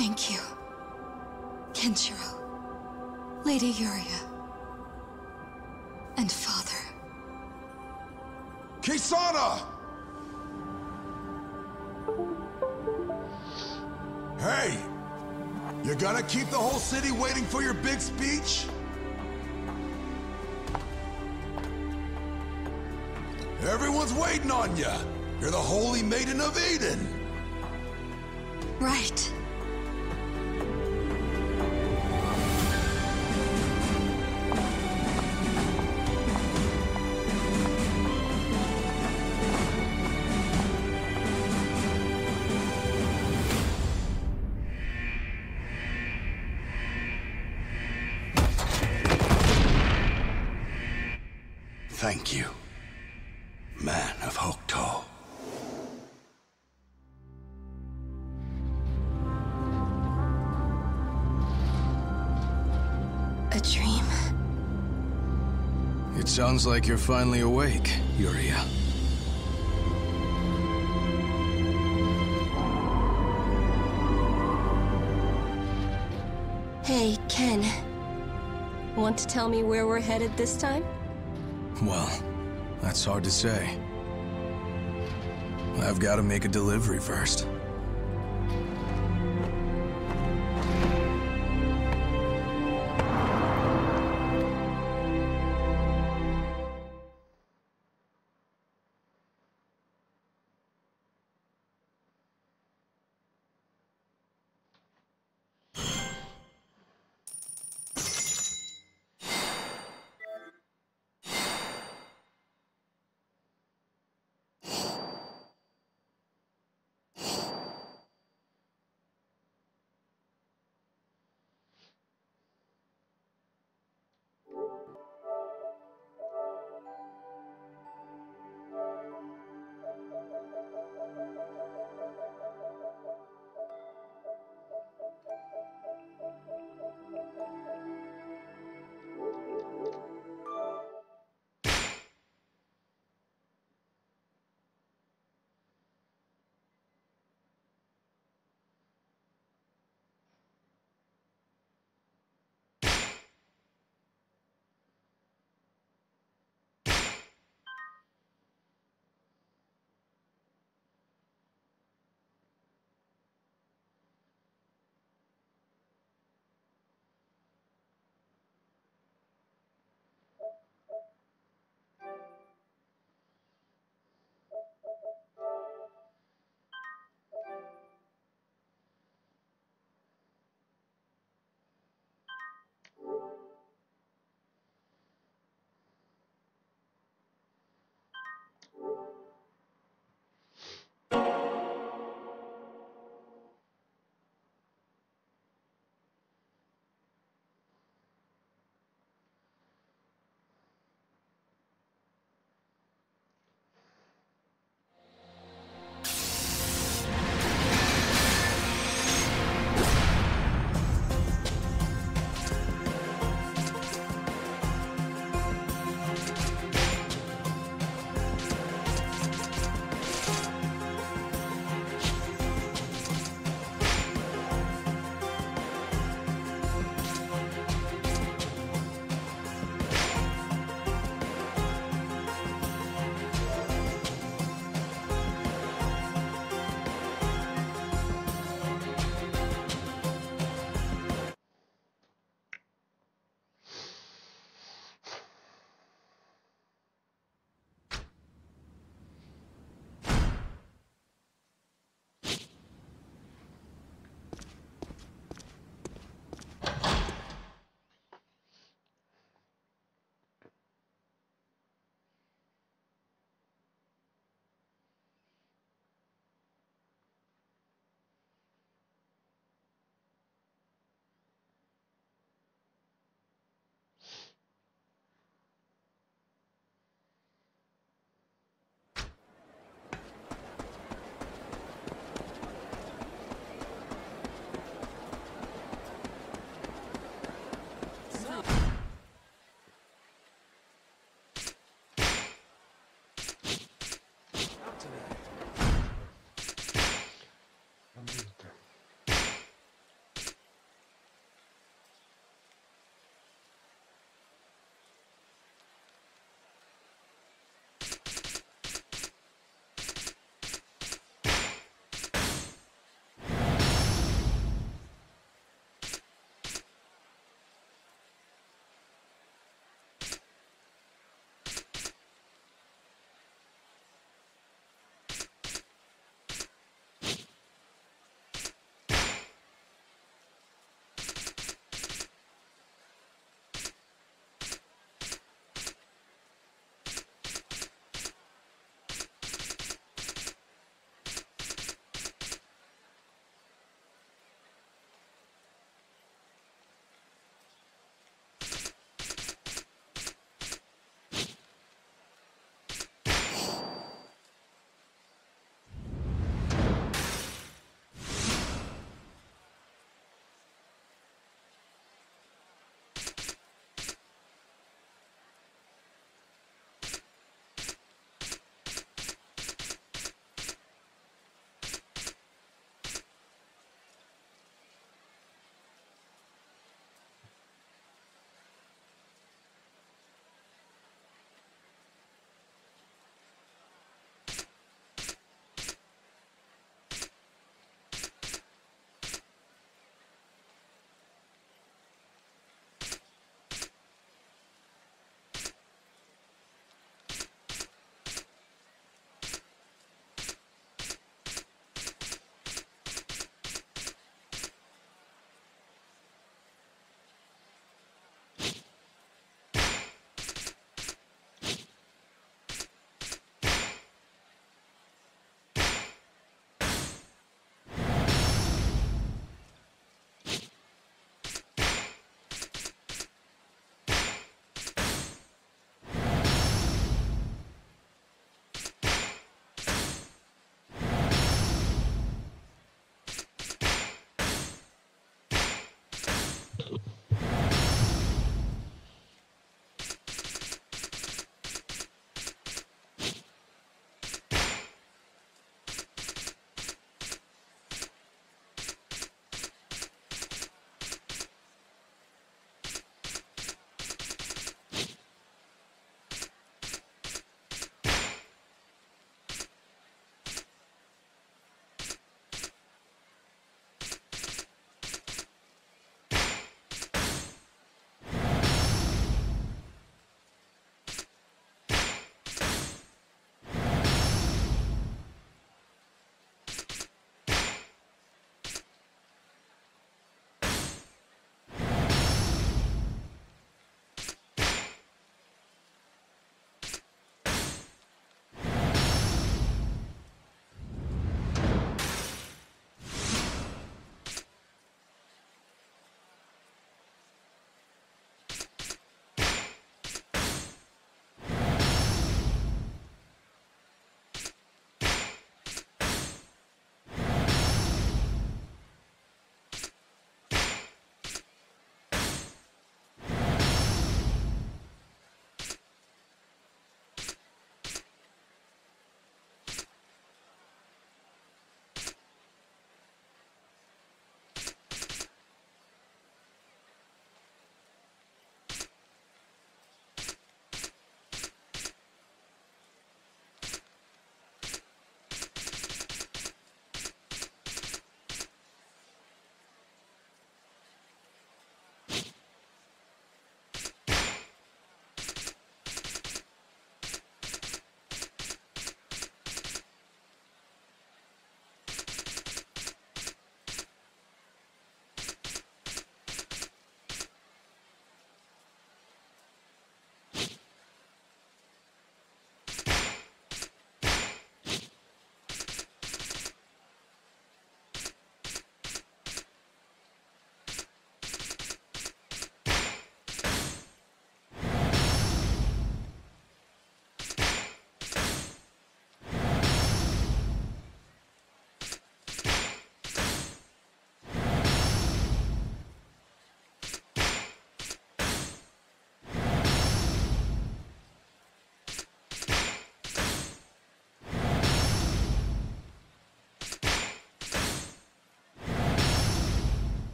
Thank you, Kenshiro, Lady Yuria, and Father. Kisana! Hey! You gonna keep the whole city waiting for your big speech? Everyone's waiting on you. You're the Holy Maiden of Eden. Right. Thank you, man of Hokuto. A dream? It sounds like you're finally awake, Yuria. Hey, Ken. Want to tell me where we're headed this time? Well, that's hard to say. I've got to make a delivery first.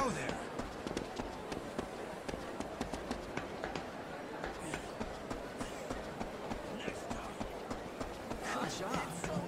Whoa there! Good job.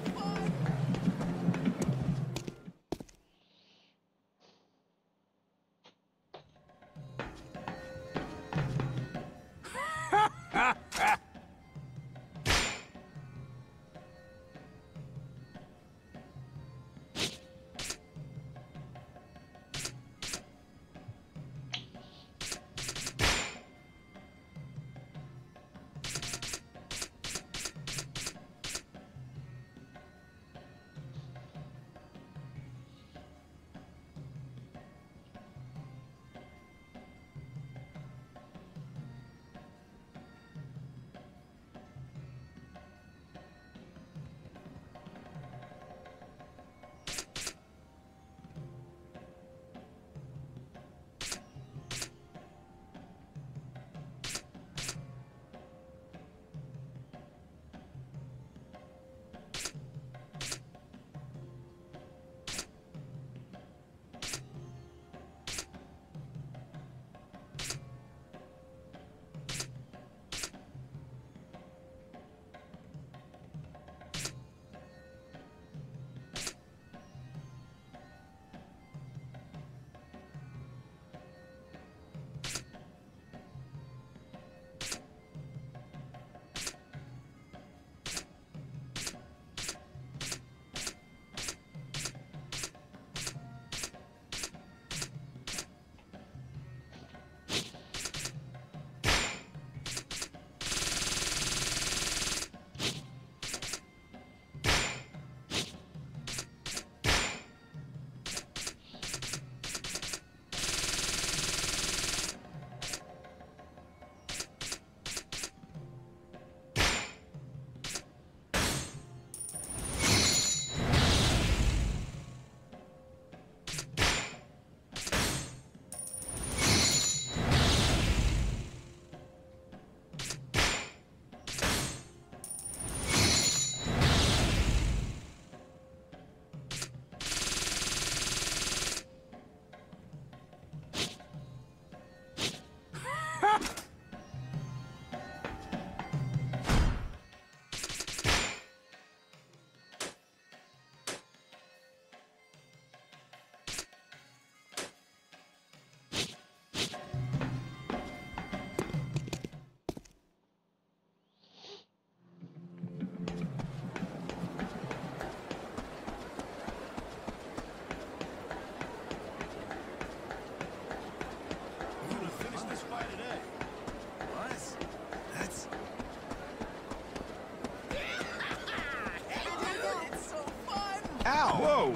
Ow! Whoa!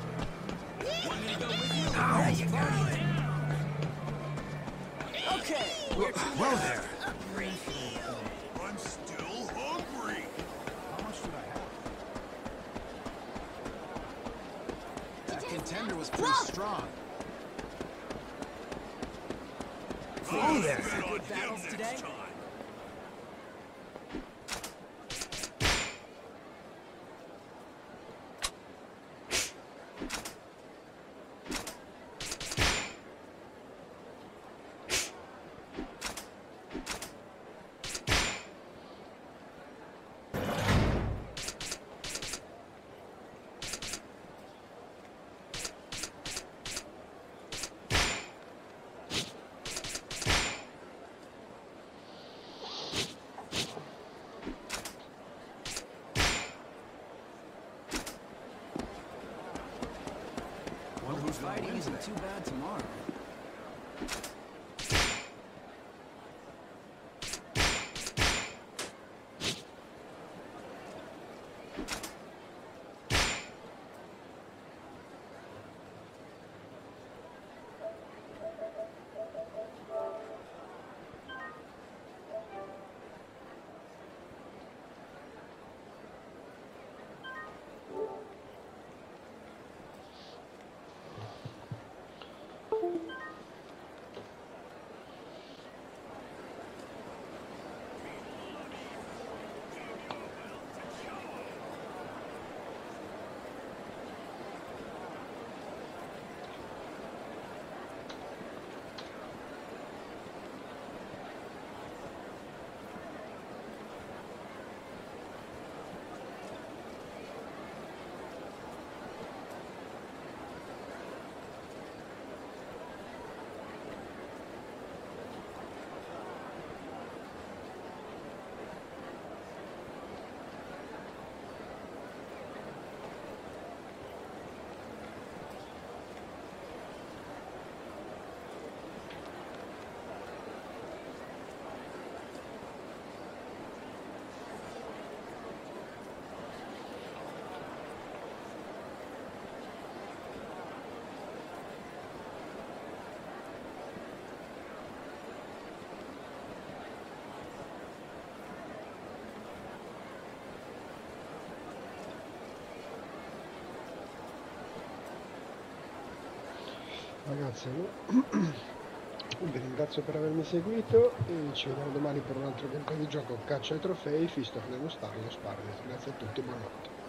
Want me to go with you? Ow! You got Okay. Whoa there! I'm still hungry. How much did I have? That contender was pretty strong. Whoa there! Good battles today. Fighting isn't too bad tomorrow. ragazzi, vi ringrazio per avermi seguito e ci vediamo domani per un altro gameplay di gioco Caccia ai trofei, Fist of the Nostalgia, Spartans. Grazie a tutti e buonanotte.